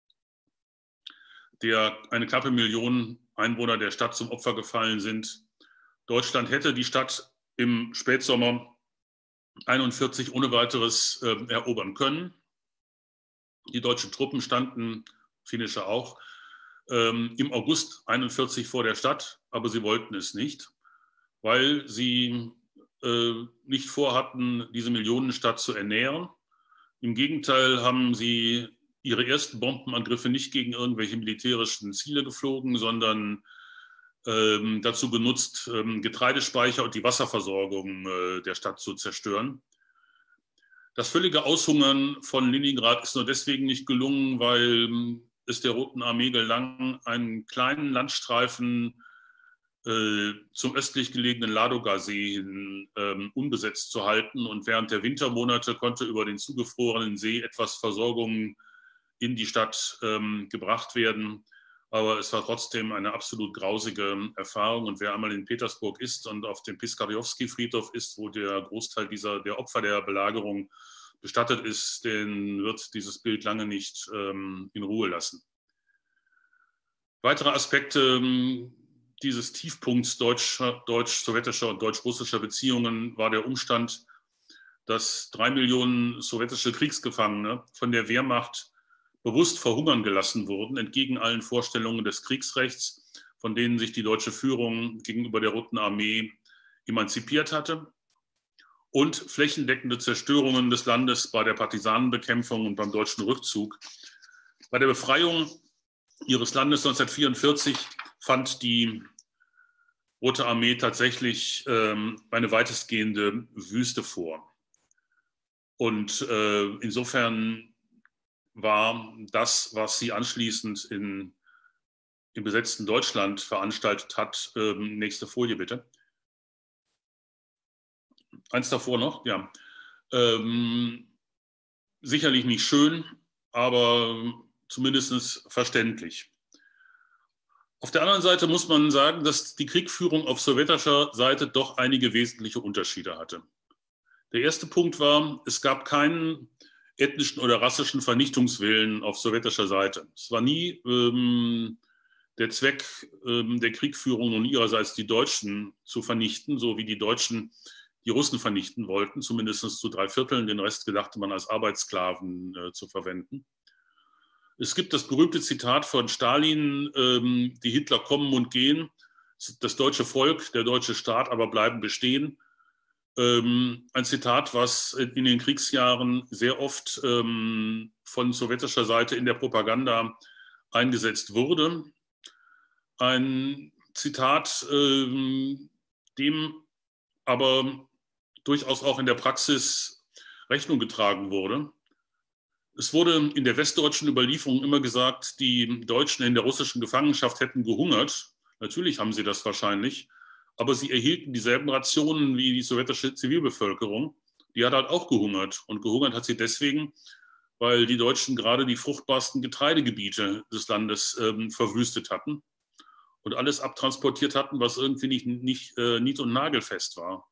der eine knappe Million Einwohner der Stadt zum Opfer gefallen sind. Deutschland hätte die Stadt im Spätsommer 1941 ohne weiteres erobern können. Die deutschen Truppen standen, finnische auch, im August 1941 vor der Stadt, aber sie wollten es nicht, weil sie nicht vorhatten, diese Millionenstadt zu ernähren. Im Gegenteil haben sie ihre ersten Bombenangriffe nicht gegen irgendwelche militärischen Ziele geflogen, sondern dazu genutzt, Getreidespeicher und die Wasserversorgung der Stadt zu zerstören. Das völlige Aushungern von Leningrad ist nur deswegen nicht gelungen, weil es der Roten Armee gelang, einen kleinen Landstreifen zum östlich gelegenen Ladoga-See hin unbesetzt zu halten. Und während der Wintermonate konnte über den zugefrorenen See etwas Versorgung in die Stadt gebracht werden. Aber es war trotzdem eine absolut grausige Erfahrung. Und wer einmal in Petersburg ist und auf dem Piskarjowski-Friedhof ist, wo der Großteil der Opfer der Belagerung bestattet ist, den wird dieses Bild lange nicht in Ruhe lassen. Weitere Aspekte dieses Tiefpunkts deutsch-sowjetischer und deutsch-russischer Beziehungen war der Umstand, dass 3 Millionen sowjetische Kriegsgefangene von der Wehrmacht bewusst verhungern gelassen wurden, entgegen allen Vorstellungen des Kriegsrechts, von denen sich die deutsche Führung gegenüber der Roten Armee emanzipiert hatte, und flächendeckende Zerstörungen des Landes bei der Partisanenbekämpfung und beim deutschen Rückzug. Bei der Befreiung ihres Landes 1944 fand die Rote Armee tatsächlich eine weitestgehende Wüste vor. Und insofern war das, was sie anschließend im besetzten Deutschland veranstaltet hat, nächste Folie bitte. Eins davor noch, ja. Sicherlich nicht schön, aber zumindest verständlich. Auf der anderen Seite muss man sagen, dass die Kriegführung auf sowjetischer Seite doch einige wesentliche Unterschiede hatte. Der erste Punkt war, es gab keinen ethnischen oder rassischen Vernichtungswillen auf sowjetischer Seite. Es war nie der Zweck der Kriegführung nun ihrerseits die Deutschen zu vernichten, so wie die Deutschen die Russen vernichten wollten, zumindest zu 3/4. Den Rest gedachte man als Arbeitssklaven zu verwenden. Es gibt das berühmte Zitat von Stalin, die Hitler kommen und gehen, das deutsche Volk, der deutsche Staat aber bleiben bestehen. Ein Zitat, was in den Kriegsjahren sehr oft von sowjetischer Seite in der Propaganda eingesetzt wurde. Ein Zitat, dem aber durchaus auch in der Praxis Rechnung getragen wurde. Es wurde in der westdeutschen Überlieferung immer gesagt, die Deutschen in der russischen Gefangenschaft hätten gehungert. Natürlich haben sie das wahrscheinlich, aber sie erhielten dieselben Rationen wie die sowjetische Zivilbevölkerung. Die hat halt auch gehungert. Und gehungert hat sie deswegen, weil die Deutschen gerade die fruchtbarsten Getreidegebiete des Landes verwüstet hatten und alles abtransportiert hatten, was irgendwie nicht nied- und nagelfest war.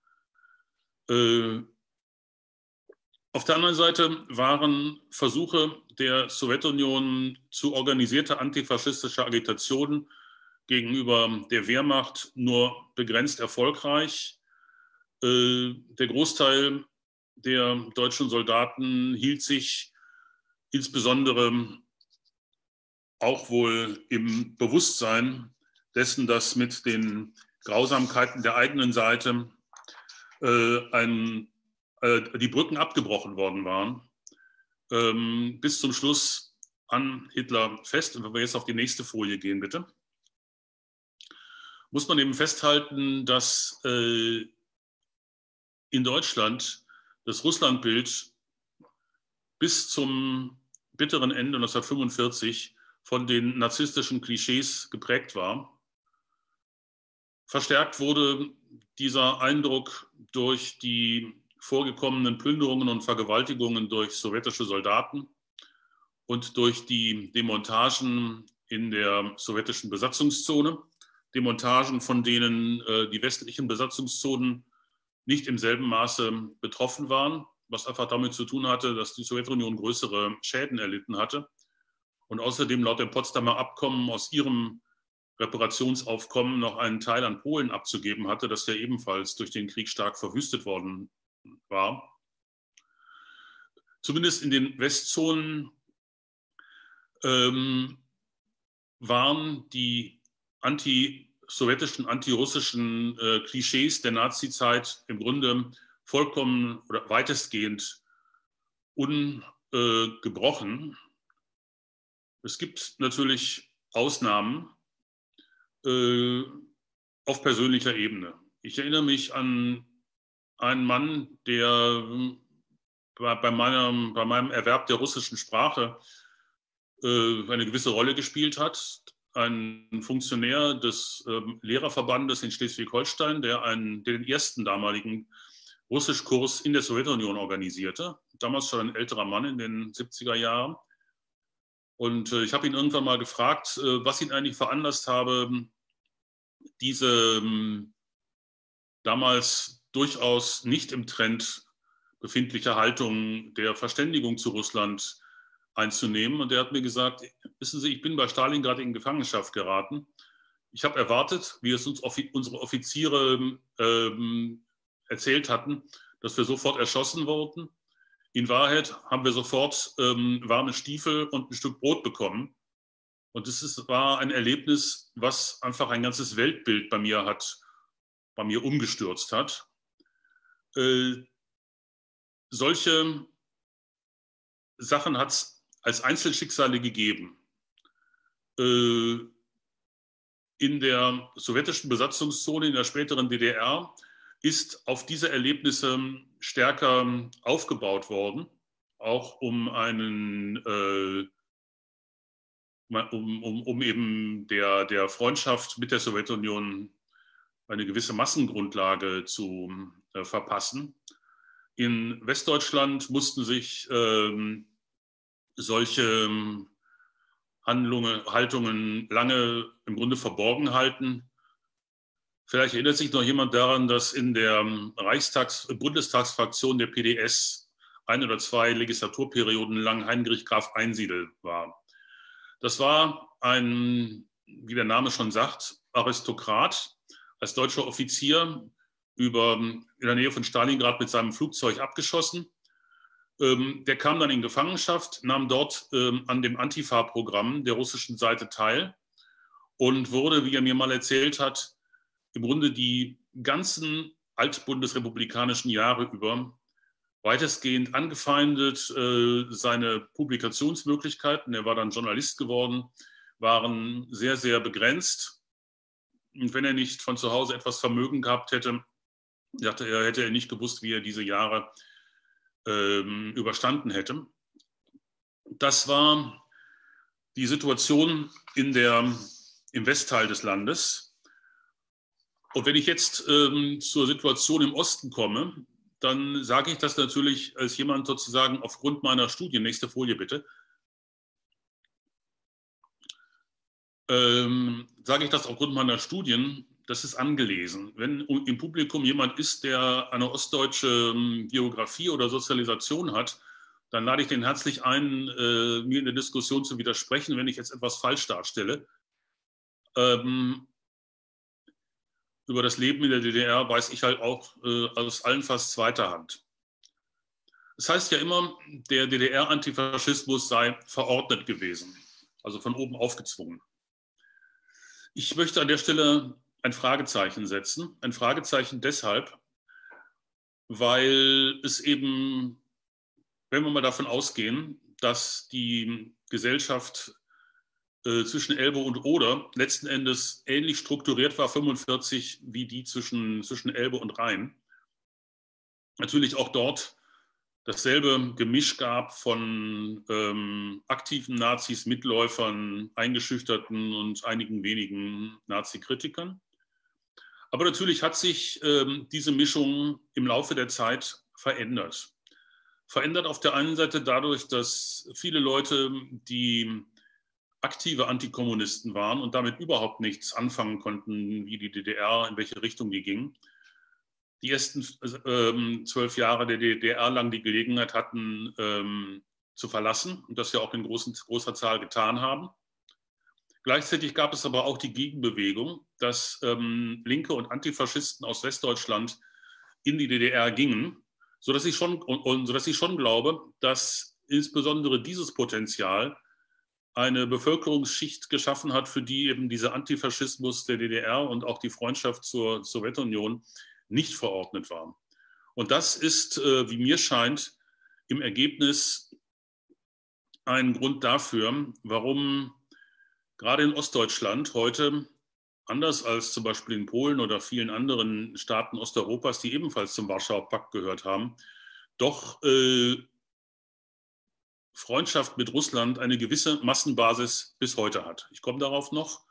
Auf der anderen Seite waren Versuche der Sowjetunion zu organisierter antifaschistischer Agitation gegenüber der Wehrmacht nur begrenzt erfolgreich. Der Großteil der deutschen Soldaten hielt sich insbesondere auch wohl im Bewusstsein dessen, dass mit den Grausamkeiten der eigenen Seite die Brücken abgebrochen worden waren, bis zum Schluss an Hitler fest. Und wenn wir jetzt auf die nächste Folie gehen, bitte, muss man eben festhalten, dass in Deutschland das Russlandbild bis zum bitteren Ende 1945 von den narzisstischen Klischees geprägt war. Verstärkt wurde dieser Eindruck durch die vorgekommenen Plünderungen und Vergewaltigungen durch sowjetische Soldaten und durch die Demontagen in der sowjetischen Besatzungszone. Demontagen, von denen die westlichen Besatzungszonen nicht im selben Maße betroffen waren, was einfach damit zu tun hatte, dass die Sowjetunion größere Schäden erlitten hatte und außerdem laut dem Potsdamer Abkommen aus ihrem Reparationsaufkommen noch einen Teil an Polen abzugeben hatte, das ja ebenfalls durch den Krieg stark verwüstet worden war. Zumindest in den Westzonen waren die anti-sowjetischen, anti-russischen Klischees der Nazizeit im Grunde vollkommen oder weitestgehend ungebrochen. Es gibt natürlich Ausnahmen auf persönlicher Ebene. Ich erinnere mich an einen Mann, der bei meinem Erwerb der russischen Sprache eine gewisse Rolle gespielt hat. Ein Funktionär des Lehrerverbandes in Schleswig-Holstein, der den ersten damaligen Russischkurs in der Sowjetunion organisierte. Damals schon ein älterer Mann in den 70er Jahren. Und ich habe ihn irgendwann mal gefragt, was ihn eigentlich veranlasst habe, diese damals durchaus nicht im Trend befindliche Haltung der Verständigung zu Russland einzunehmen. Und er hat mir gesagt, wissen Sie, ich bin bei Stalingrad in Gefangenschaft geraten. Ich habe erwartet, wie es uns unsere Offiziere erzählt hatten, dass wir sofort erschossen wurden. In Wahrheit haben wir sofort warme Stiefel und ein Stück Brot bekommen. Und war ein Erlebnis, was einfach ein ganzes Weltbild bei mir umgestürzt hat. Solche Sachen hat es als Einzelschicksale gegeben. In der sowjetischen Besatzungszone in der späteren DDR ist auf diese Erlebnisse stärker aufgebaut worden, auch um eben der Freundschaft mit der Sowjetunion eine gewisse Massengrundlage zu verpassen. In Westdeutschland mussten sich solche Haltungen lange im Grunde verborgen halten. Vielleicht erinnert sich noch jemand daran, dass in der Bundestagsfraktion der PDS 1 oder 2 Legislaturperioden lang Heinrich Graf Einsiedel war. Das war ein, wie der Name schon sagt, Aristokrat, als deutscher Offizier in der Nähe von Stalingrad mit seinem Flugzeug abgeschossen. Der kam dann in Gefangenschaft, nahm dort an dem Antifa-Programm der russischen Seite teil und wurde, wie er mir mal erzählt hat, im Grunde die ganzen altbundesrepublikanischen Jahre über weitestgehend angefeindet. Seine Publikationsmöglichkeiten, er war dann Journalist geworden, waren sehr, sehr begrenzt. Und wenn er nicht von zu Hause etwas Vermögen gehabt hätte, hätte er nicht gewusst, wie er diese Jahre überstanden hätte. Das war die Situation im Westteil des Landes. Und wenn ich jetzt zur Situation im Osten komme, dann sage ich das natürlich als jemand sozusagen aufgrund meiner Studien, nächste Folie bitte, sage ich das aufgrund meiner Studien, das ist angelesen. Wenn im Publikum jemand ist, der eine ostdeutsche Biografie oder Sozialisation hat, dann lade ich den herzlich ein, mir in der Diskussion zu widersprechen, wenn ich jetzt etwas falsch darstelle. Über das Leben in der DDR weiß ich halt auch aus allenfalls zweiter Hand. Das heißt ja immer, der DDR-Antifaschismus sei verordnet gewesen, also von oben aufgezwungen. Ich möchte an der Stelle ein Fragezeichen setzen. Ein Fragezeichen deshalb, weil es eben, wenn wir mal davon ausgehen, dass die Gesellschaft zwischen Elbe und Oder letzten Endes ähnlich strukturiert war, 1945, wie die zwischen Elbe und Rhein. Natürlich auch dort dasselbe Gemisch gab von aktiven Nazis, Mitläufern, Eingeschüchterten und einigen wenigen Nazi-Kritikern. Aber natürlich hat sich diese Mischung im Laufe der Zeit verändert. Verändert auf der einen Seite dadurch, dass viele Leute, die aktive Antikommunisten waren und damit überhaupt nichts anfangen konnten, wie die DDR, in welche Richtung die ging, die ersten 12 Jahre der DDR lang die Gelegenheit hatten, zu verlassen und das ja auch in großer Zahl getan haben. Gleichzeitig gab es aber auch die Gegenbewegung, dass Linke und Antifaschisten aus Westdeutschland in die DDR gingen, sodass ich schon glaube, dass insbesondere dieses Potenzial eine Bevölkerungsschicht geschaffen hat, für die eben dieser Antifaschismus der DDR und auch die Freundschaft zur Sowjetunion nicht verordnet war. Und das ist, wie mir scheint, im Ergebnis ein Grund dafür, warum gerade in Ostdeutschland heute, anders als zum Beispiel in Polen oder vielen anderen Staaten Osteuropas, die ebenfalls zum Warschauer Pakt gehört haben, doch Freundschaft mit Russland eine gewisse Massenbasis bis heute hat. Ich komme darauf noch.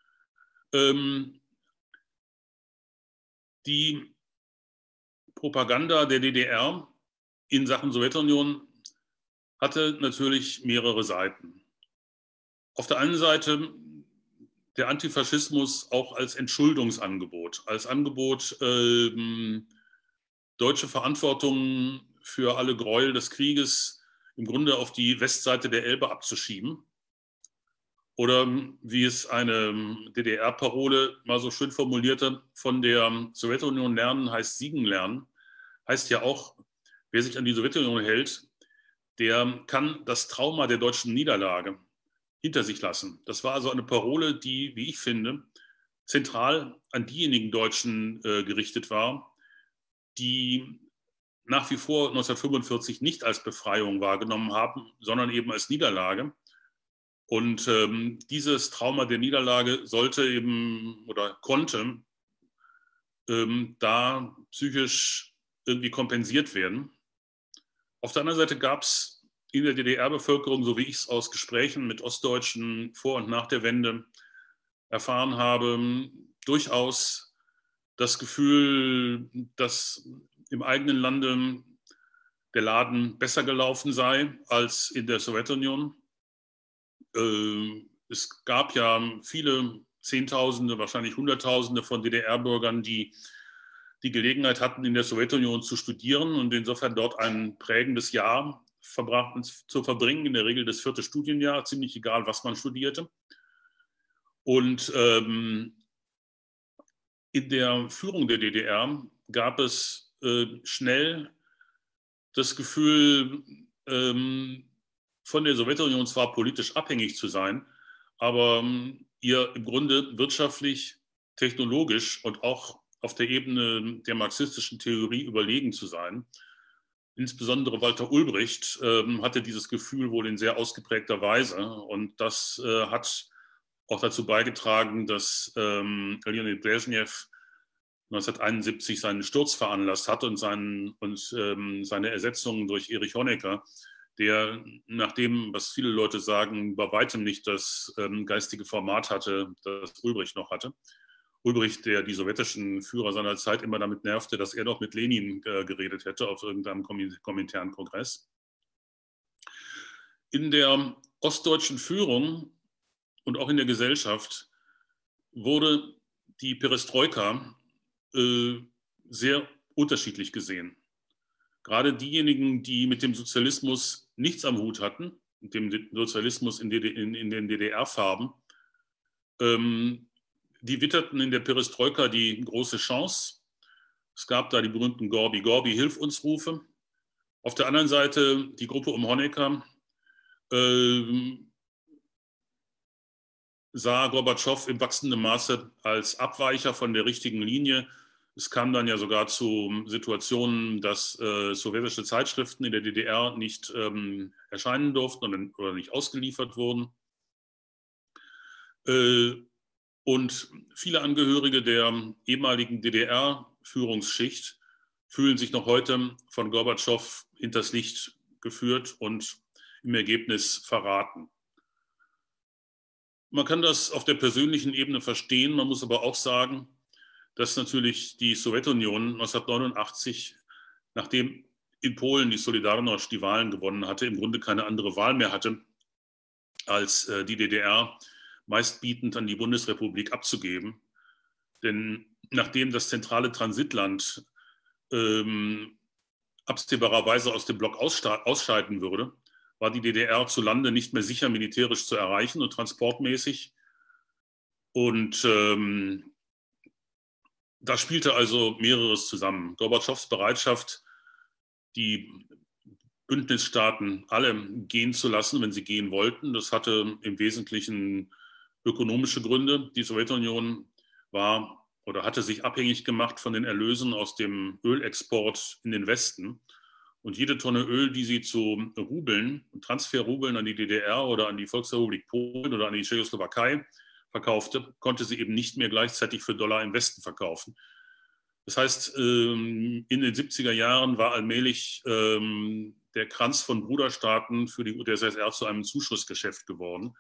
Die Propaganda der DDR in Sachen Sowjetunion hatte natürlich mehrere Seiten. Auf der einen Seite der Antifaschismus auch als Entschuldungsangebot, als Angebot, deutsche Verantwortung für alle Gräuel des Krieges im Grunde auf die Westseite der Elbe abzuschieben. Oder wie es eine DDR-Parole mal so schön formulierte, von der Sowjetunion lernen heißt siegen lernen, heißt ja auch, wer sich an die Sowjetunion hält, der kann das Trauma der deutschen Niederlage hinter sich lassen. Das war also eine Parole, die, wie ich finde, zentral an diejenigen Deutschen gerichtet war, die nach wie vor 1945 nicht als Befreiung wahrgenommen haben, sondern eben als Niederlage. Und dieses Trauma der Niederlage sollte eben oder konnte da psychisch irgendwie kompensiert werden. Auf der anderen Seite gab es in der DDR-Bevölkerung, so wie ich es aus Gesprächen mit Ostdeutschen vor und nach der Wende erfahren habe, durchaus das Gefühl, dass im eigenen Lande der Laden besser gelaufen sei als in der Sowjetunion. Es gab ja viele Zehntausende, wahrscheinlich Hunderttausende von DDR-Bürgern, die die Gelegenheit hatten, in der Sowjetunion zu studieren und insofern dort ein prägendes Jahr zu verbringen, in der Regel das 4. Studienjahr, ziemlich egal, was man studierte. Und in der Führung der DDR gab es schnell das Gefühl, von der Sowjetunion zwar politisch abhängig zu sein, aber ihr im Grunde wirtschaftlich, technologisch und auch auf der Ebene der marxistischen Theorie überlegen zu sein. Insbesondere Walter Ulbricht hatte dieses Gefühl wohl in sehr ausgeprägter Weise. Und das hat auch dazu beigetragen, dass Leonid Brezhnev 1971 seinen Sturz veranlasst hat und seine Ersetzung durch Erich Honecker, der nach dem, was viele Leute sagen, bei weitem nicht das geistige Format hatte, das Ulbricht noch hatte. Ulbricht, der die sowjetischen Führer seiner Zeit immer damit nervte, dass er doch mit Lenin geredet hätte auf irgendeinem Komintern-Kongress. In der ostdeutschen Führung und auch in der Gesellschaft wurde die Perestroika sehr unterschiedlich gesehen. Gerade diejenigen, die mit dem Sozialismus nichts am Hut hatten, mit dem Sozialismus in den DDR-Farben, die witterten in der Perestroika die große Chance. Es gab da die berühmten Gorbi, Gorbi, hilf uns Rufe. Auf der anderen Seite die Gruppe um Honecker sah Gorbatschow im wachsenden Maße als Abweicher von der richtigen Linie. Es kam dann ja sogar zu Situationen, dass sowjetische Zeitschriften in der DDR nicht erscheinen durften oder nicht ausgeliefert wurden. Und viele Angehörige der ehemaligen DDR-Führungsschicht fühlen sich noch heute von Gorbatschow hinters Licht geführt und im Ergebnis verraten. Man kann das auf der persönlichen Ebene verstehen, man muss aber auch sagen, dass natürlich die Sowjetunion 1989, nachdem in Polen die Solidarność die Wahlen gewonnen hatte, im Grunde keine andere Wahl mehr hatte, als die DDR meistbietend an die Bundesrepublik abzugeben. Denn nachdem das zentrale Transitland absehbarerweise aus dem Block ausscheiden würde, war die DDR zu Lande nicht mehr sicher militärisch zu erreichen und transportmäßig. Und da spielte also mehreres zusammen. Gorbatschows Bereitschaft, die Bündnisstaaten alle gehen zu lassen, wenn sie gehen wollten, das hatte im Wesentlichen ökonomische Gründe. Die Sowjetunion war oder hatte sich abhängig gemacht von den Erlösen aus dem Ölexport in den Westen. Und jede Tonne Öl, die sie zu Rubeln, Transferrubeln an die DDR oder an die Volksrepublik Polen oder an die Tschechoslowakei verkaufte, konnte sie eben nicht mehr gleichzeitig für Dollar im Westen verkaufen. Das heißt, in den 70er Jahren war allmählich der Kranz von Bruderstaaten für die UdSSR zu einem Zuschussgeschäft geworden.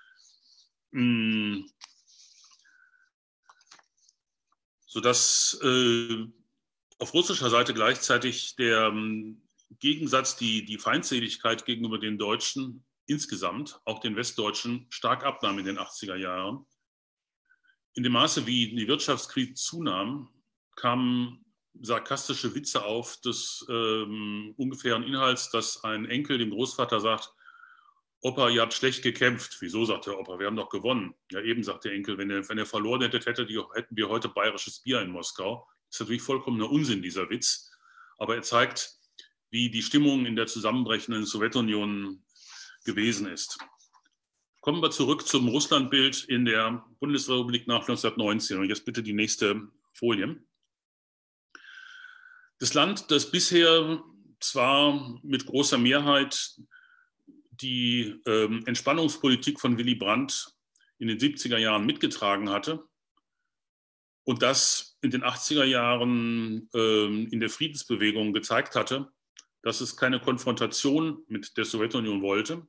Sodass auf russischer Seite gleichzeitig der Gegensatz, die Feindseligkeit gegenüber den Deutschen insgesamt, auch den Westdeutschen, stark abnahm in den 80er Jahren. In dem Maße, wie die Wirtschaftskrise zunahm, kamen sarkastische Witze auf des ungefähren Inhalts, dass ein Enkel dem Großvater sagt, Opa, ihr habt schlecht gekämpft. Wieso, sagt der Opa, wir haben doch gewonnen. Ja, eben, sagt der Enkel, wenn ihr verloren hättet, hätten wir heute bayerisches Bier in Moskau. Das ist natürlich vollkommener Unsinn, dieser Witz. Aber er zeigt, wie die Stimmung in der zusammenbrechenden Sowjetunion gewesen ist. Kommen wir zurück zum Russlandbild in der Bundesrepublik nach 1919. Und jetzt bitte die nächste Folie. Das Land, das bisher zwar mit großer Mehrheit die Entspannungspolitik von Willy Brandt in den 70er Jahren mitgetragen hatte und das in den 80er Jahren in der Friedensbewegung gezeigt hatte, dass es keine Konfrontation mit der Sowjetunion wollte,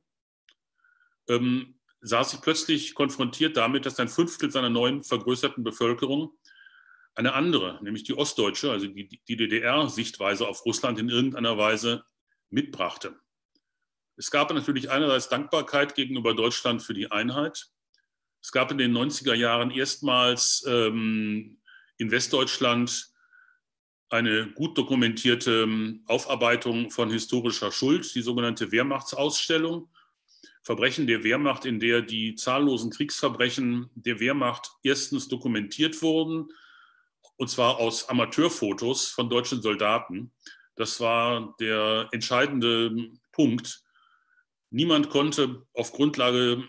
sah sich plötzlich konfrontiert damit, dass ein Fünftel seiner neuen vergrößerten Bevölkerung eine andere, nämlich die ostdeutsche, also die DDR-Sichtweise auf Russland in irgendeiner Weise mitbrachte. Es gab natürlich einerseits Dankbarkeit gegenüber Deutschland für die Einheit. Es gab in den 90er Jahren erstmals in Westdeutschland eine gut dokumentierte Aufarbeitung von historischer Schuld, die sogenannte Wehrmachtsausstellung. Verbrechen der Wehrmacht, in der die zahllosen Kriegsverbrechen der Wehrmacht erstens dokumentiert wurden, und zwar aus Amateurfotos von deutschen Soldaten. Das war der entscheidende Punkt. Niemand konnte auf Grundlage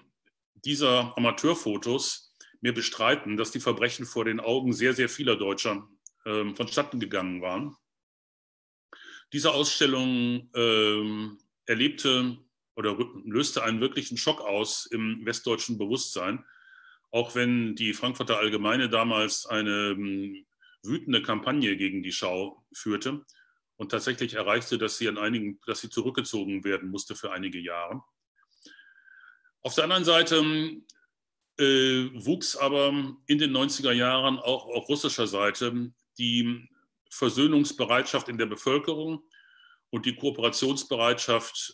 dieser Amateurfotos mehr bestreiten, dass die Verbrechen vor den Augen sehr, sehr vieler Deutscher vonstatten gegangen waren. Diese Ausstellung erlebte oder löste einen wirklichen Schock aus im westdeutschen Bewusstsein, auch wenn die Frankfurter Allgemeine damals eine wütende Kampagne gegen die Schau führte und tatsächlich erreichte, dass sie zurückgezogen werden musste für einige Jahre. Auf der anderen Seite wuchs aber in den 90er Jahren auch auf russischer Seite die Versöhnungsbereitschaft in der Bevölkerung und die Kooperationsbereitschaft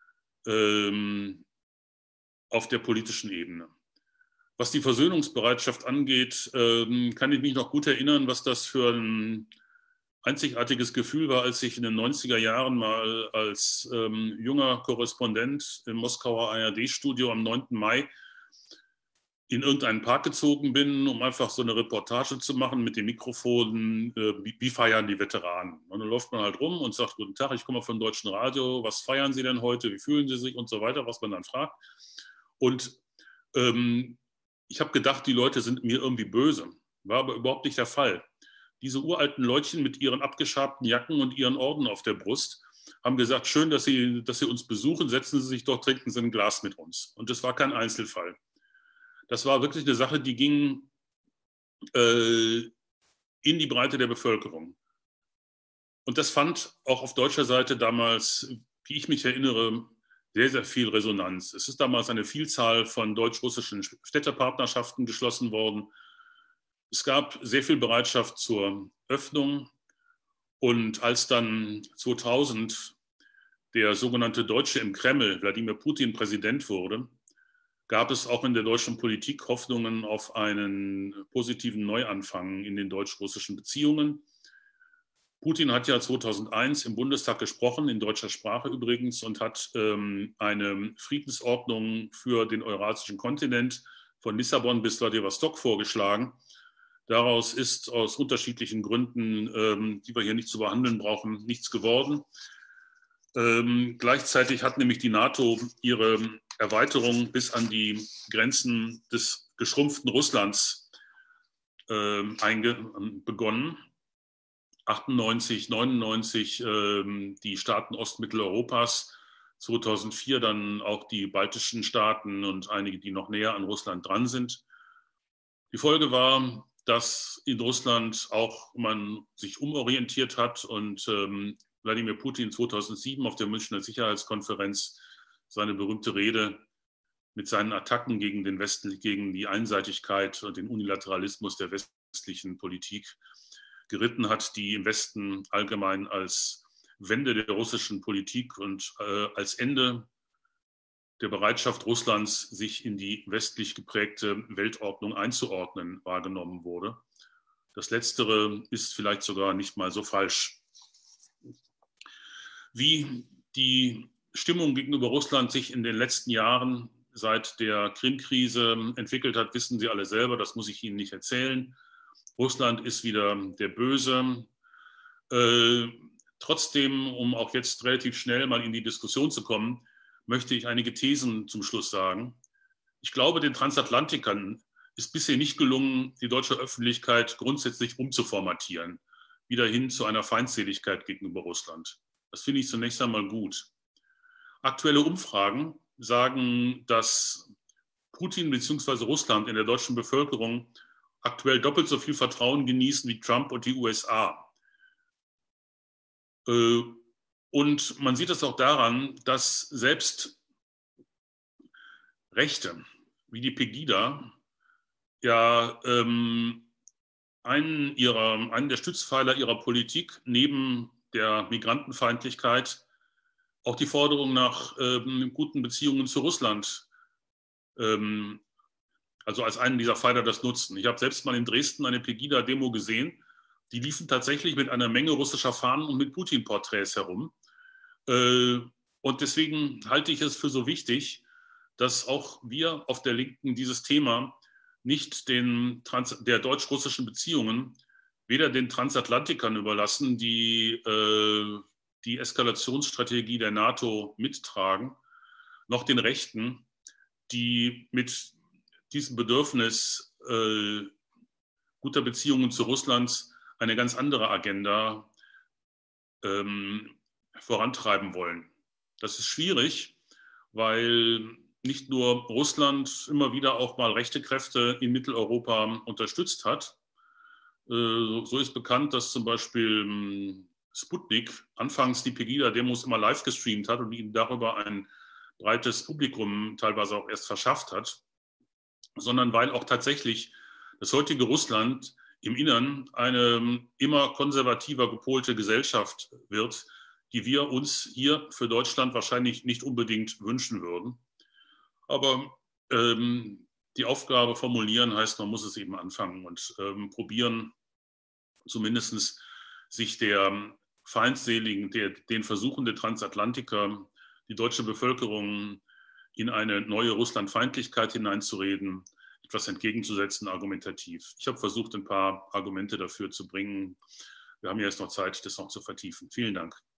auf der politischen Ebene. Was die Versöhnungsbereitschaft angeht, kann ich mich noch gut erinnern, was das für ein einzigartiges Gefühl war, als ich in den 90er Jahren mal als junger Korrespondent im Moskauer ARD-Studio am 9. Mai in irgendeinen Park gezogen bin, um einfach so eine Reportage zu machen mit dem Mikrofon, wie feiern die Veteranen. Und dann läuft man halt rum und sagt, guten Tag, ich komme vom Deutschen Radio, was feiern Sie denn heute, wie fühlen Sie sich und so weiter, was man dann fragt. Und ich habe gedacht, die Leute sind mir irgendwie böse. War aber überhaupt nicht der Fall. Diese uralten Leutchen mit ihren abgeschabten Jacken und ihren Orden auf der Brust haben gesagt, schön, dass Sie uns besuchen, setzen Sie sich doch, trinken Sie ein Glas mit uns. Und das war kein Einzelfall. Das war wirklich eine Sache, die ging in die Breite der Bevölkerung. Und das fand auch auf deutscher Seite damals, wie ich mich erinnere, sehr, sehr viel Resonanz. Es ist damals eine Vielzahl von deutsch-russischen Städtepartnerschaften geschlossen worden. Es gab sehr viel Bereitschaft zur Öffnung. Und als dann 2000 der sogenannte Deutsche im Kreml, Wladimir Putin, Präsident wurde, gab es auch in der deutschen Politik Hoffnungen auf einen positiven Neuanfang in den deutsch-russischen Beziehungen. Putin hat ja 2001 im Bundestag gesprochen, in deutscher Sprache übrigens, und hat eine Friedensordnung für den eurasischen Kontinent von Lissabon bis Vladivostok vorgeschlagen. Daraus ist aus unterschiedlichen Gründen, die wir hier nicht zu behandeln brauchen, nichts geworden. Gleichzeitig hat nämlich die NATO ihre Erweiterung bis an die Grenzen des geschrumpften Russlands begonnen. 98, 99 die Staaten Ostmitteleuropas, 2004 dann auch die baltischen Staaten und einige, die noch näher an Russland dran sind. Die Folge war, dass in Russland auch man sich umorientiert hat und Wladimir Putin 2007 auf der Münchner Sicherheitskonferenz seine berühmte Rede mit seinen Attacken gegen den Westen, gegen die Einseitigkeit und den Unilateralismus der westlichen Politik geritten hat, die im Westen allgemein als Wende der russischen Politik und als Ende der Bereitschaft Russlands, sich in die westlich geprägte Weltordnung einzuordnen, wahrgenommen wurde. Das Letztere ist vielleicht sogar nicht mal so falsch. Wie die Stimmung gegenüber Russland sich in den letzten Jahren seit der Krim-Krise entwickelt hat, wissen Sie alle selber, das muss ich Ihnen nicht erzählen. Russland ist wieder der Böse. Trotzdem, um auch jetzt relativ schnell mal in die Diskussion zu kommen, möchte ich einige Thesen zum Schluss sagen. Ich glaube, den Transatlantikern ist bisher nicht gelungen, die deutsche Öffentlichkeit grundsätzlich umzuformatieren, wieder hin zu einer Feindseligkeit gegenüber Russland. Das finde ich zunächst einmal gut. Aktuelle Umfragen sagen, dass Putin bzw. Russland in der deutschen Bevölkerung aktuell doppelt so viel Vertrauen genießen wie Trump und die USA. Und man sieht es auch daran, dass selbst Rechte wie die Pegida ja einen der Stützpfeiler ihrer Politik neben der Migrantenfeindlichkeit auch die Forderung nach guten Beziehungen zu Russland, also als einen dieser Pfeiler das nutzen. Ich habe selbst mal in Dresden eine Pegida-Demo gesehen, die liefen tatsächlich mit einer Menge russischer Fahnen und mit Putin-Porträts herum. Und deswegen halte ich es für so wichtig, dass auch wir auf der Linken dieses Thema nicht der deutsch-russischen Beziehungen weder den Transatlantikern überlassen, die die Eskalationsstrategie der NATO mittragen, noch den Rechten, die mit diesem Bedürfnis guter Beziehungen zu Russland eine ganz andere Agenda vorantreiben wollen. Das ist schwierig, weil nicht nur Russland immer wieder auch mal rechte Kräfte in Mitteleuropa unterstützt hat. So ist bekannt, dass zum Beispiel Sputnik anfangs die Pegida-Demos immer live gestreamt hat und ihnen darüber ein breites Publikum teilweise auch erst verschafft hat, sondern weil auch tatsächlich das heutige Russland im Innern eine immer konservativer gepolte Gesellschaft wird, die wir uns hier für Deutschland wahrscheinlich nicht unbedingt wünschen würden. Aber die Aufgabe formulieren heißt, man muss es eben anfangen und probieren, zumindest sich der feindseligen, den Versuchen der Transatlantiker, die deutsche Bevölkerung in eine neue Russlandfeindlichkeit hineinzureden, etwas entgegenzusetzen, argumentativ. Ich habe versucht, ein paar Argumente dafür zu bringen. Wir haben jetzt noch Zeit, das noch zu vertiefen. Vielen Dank.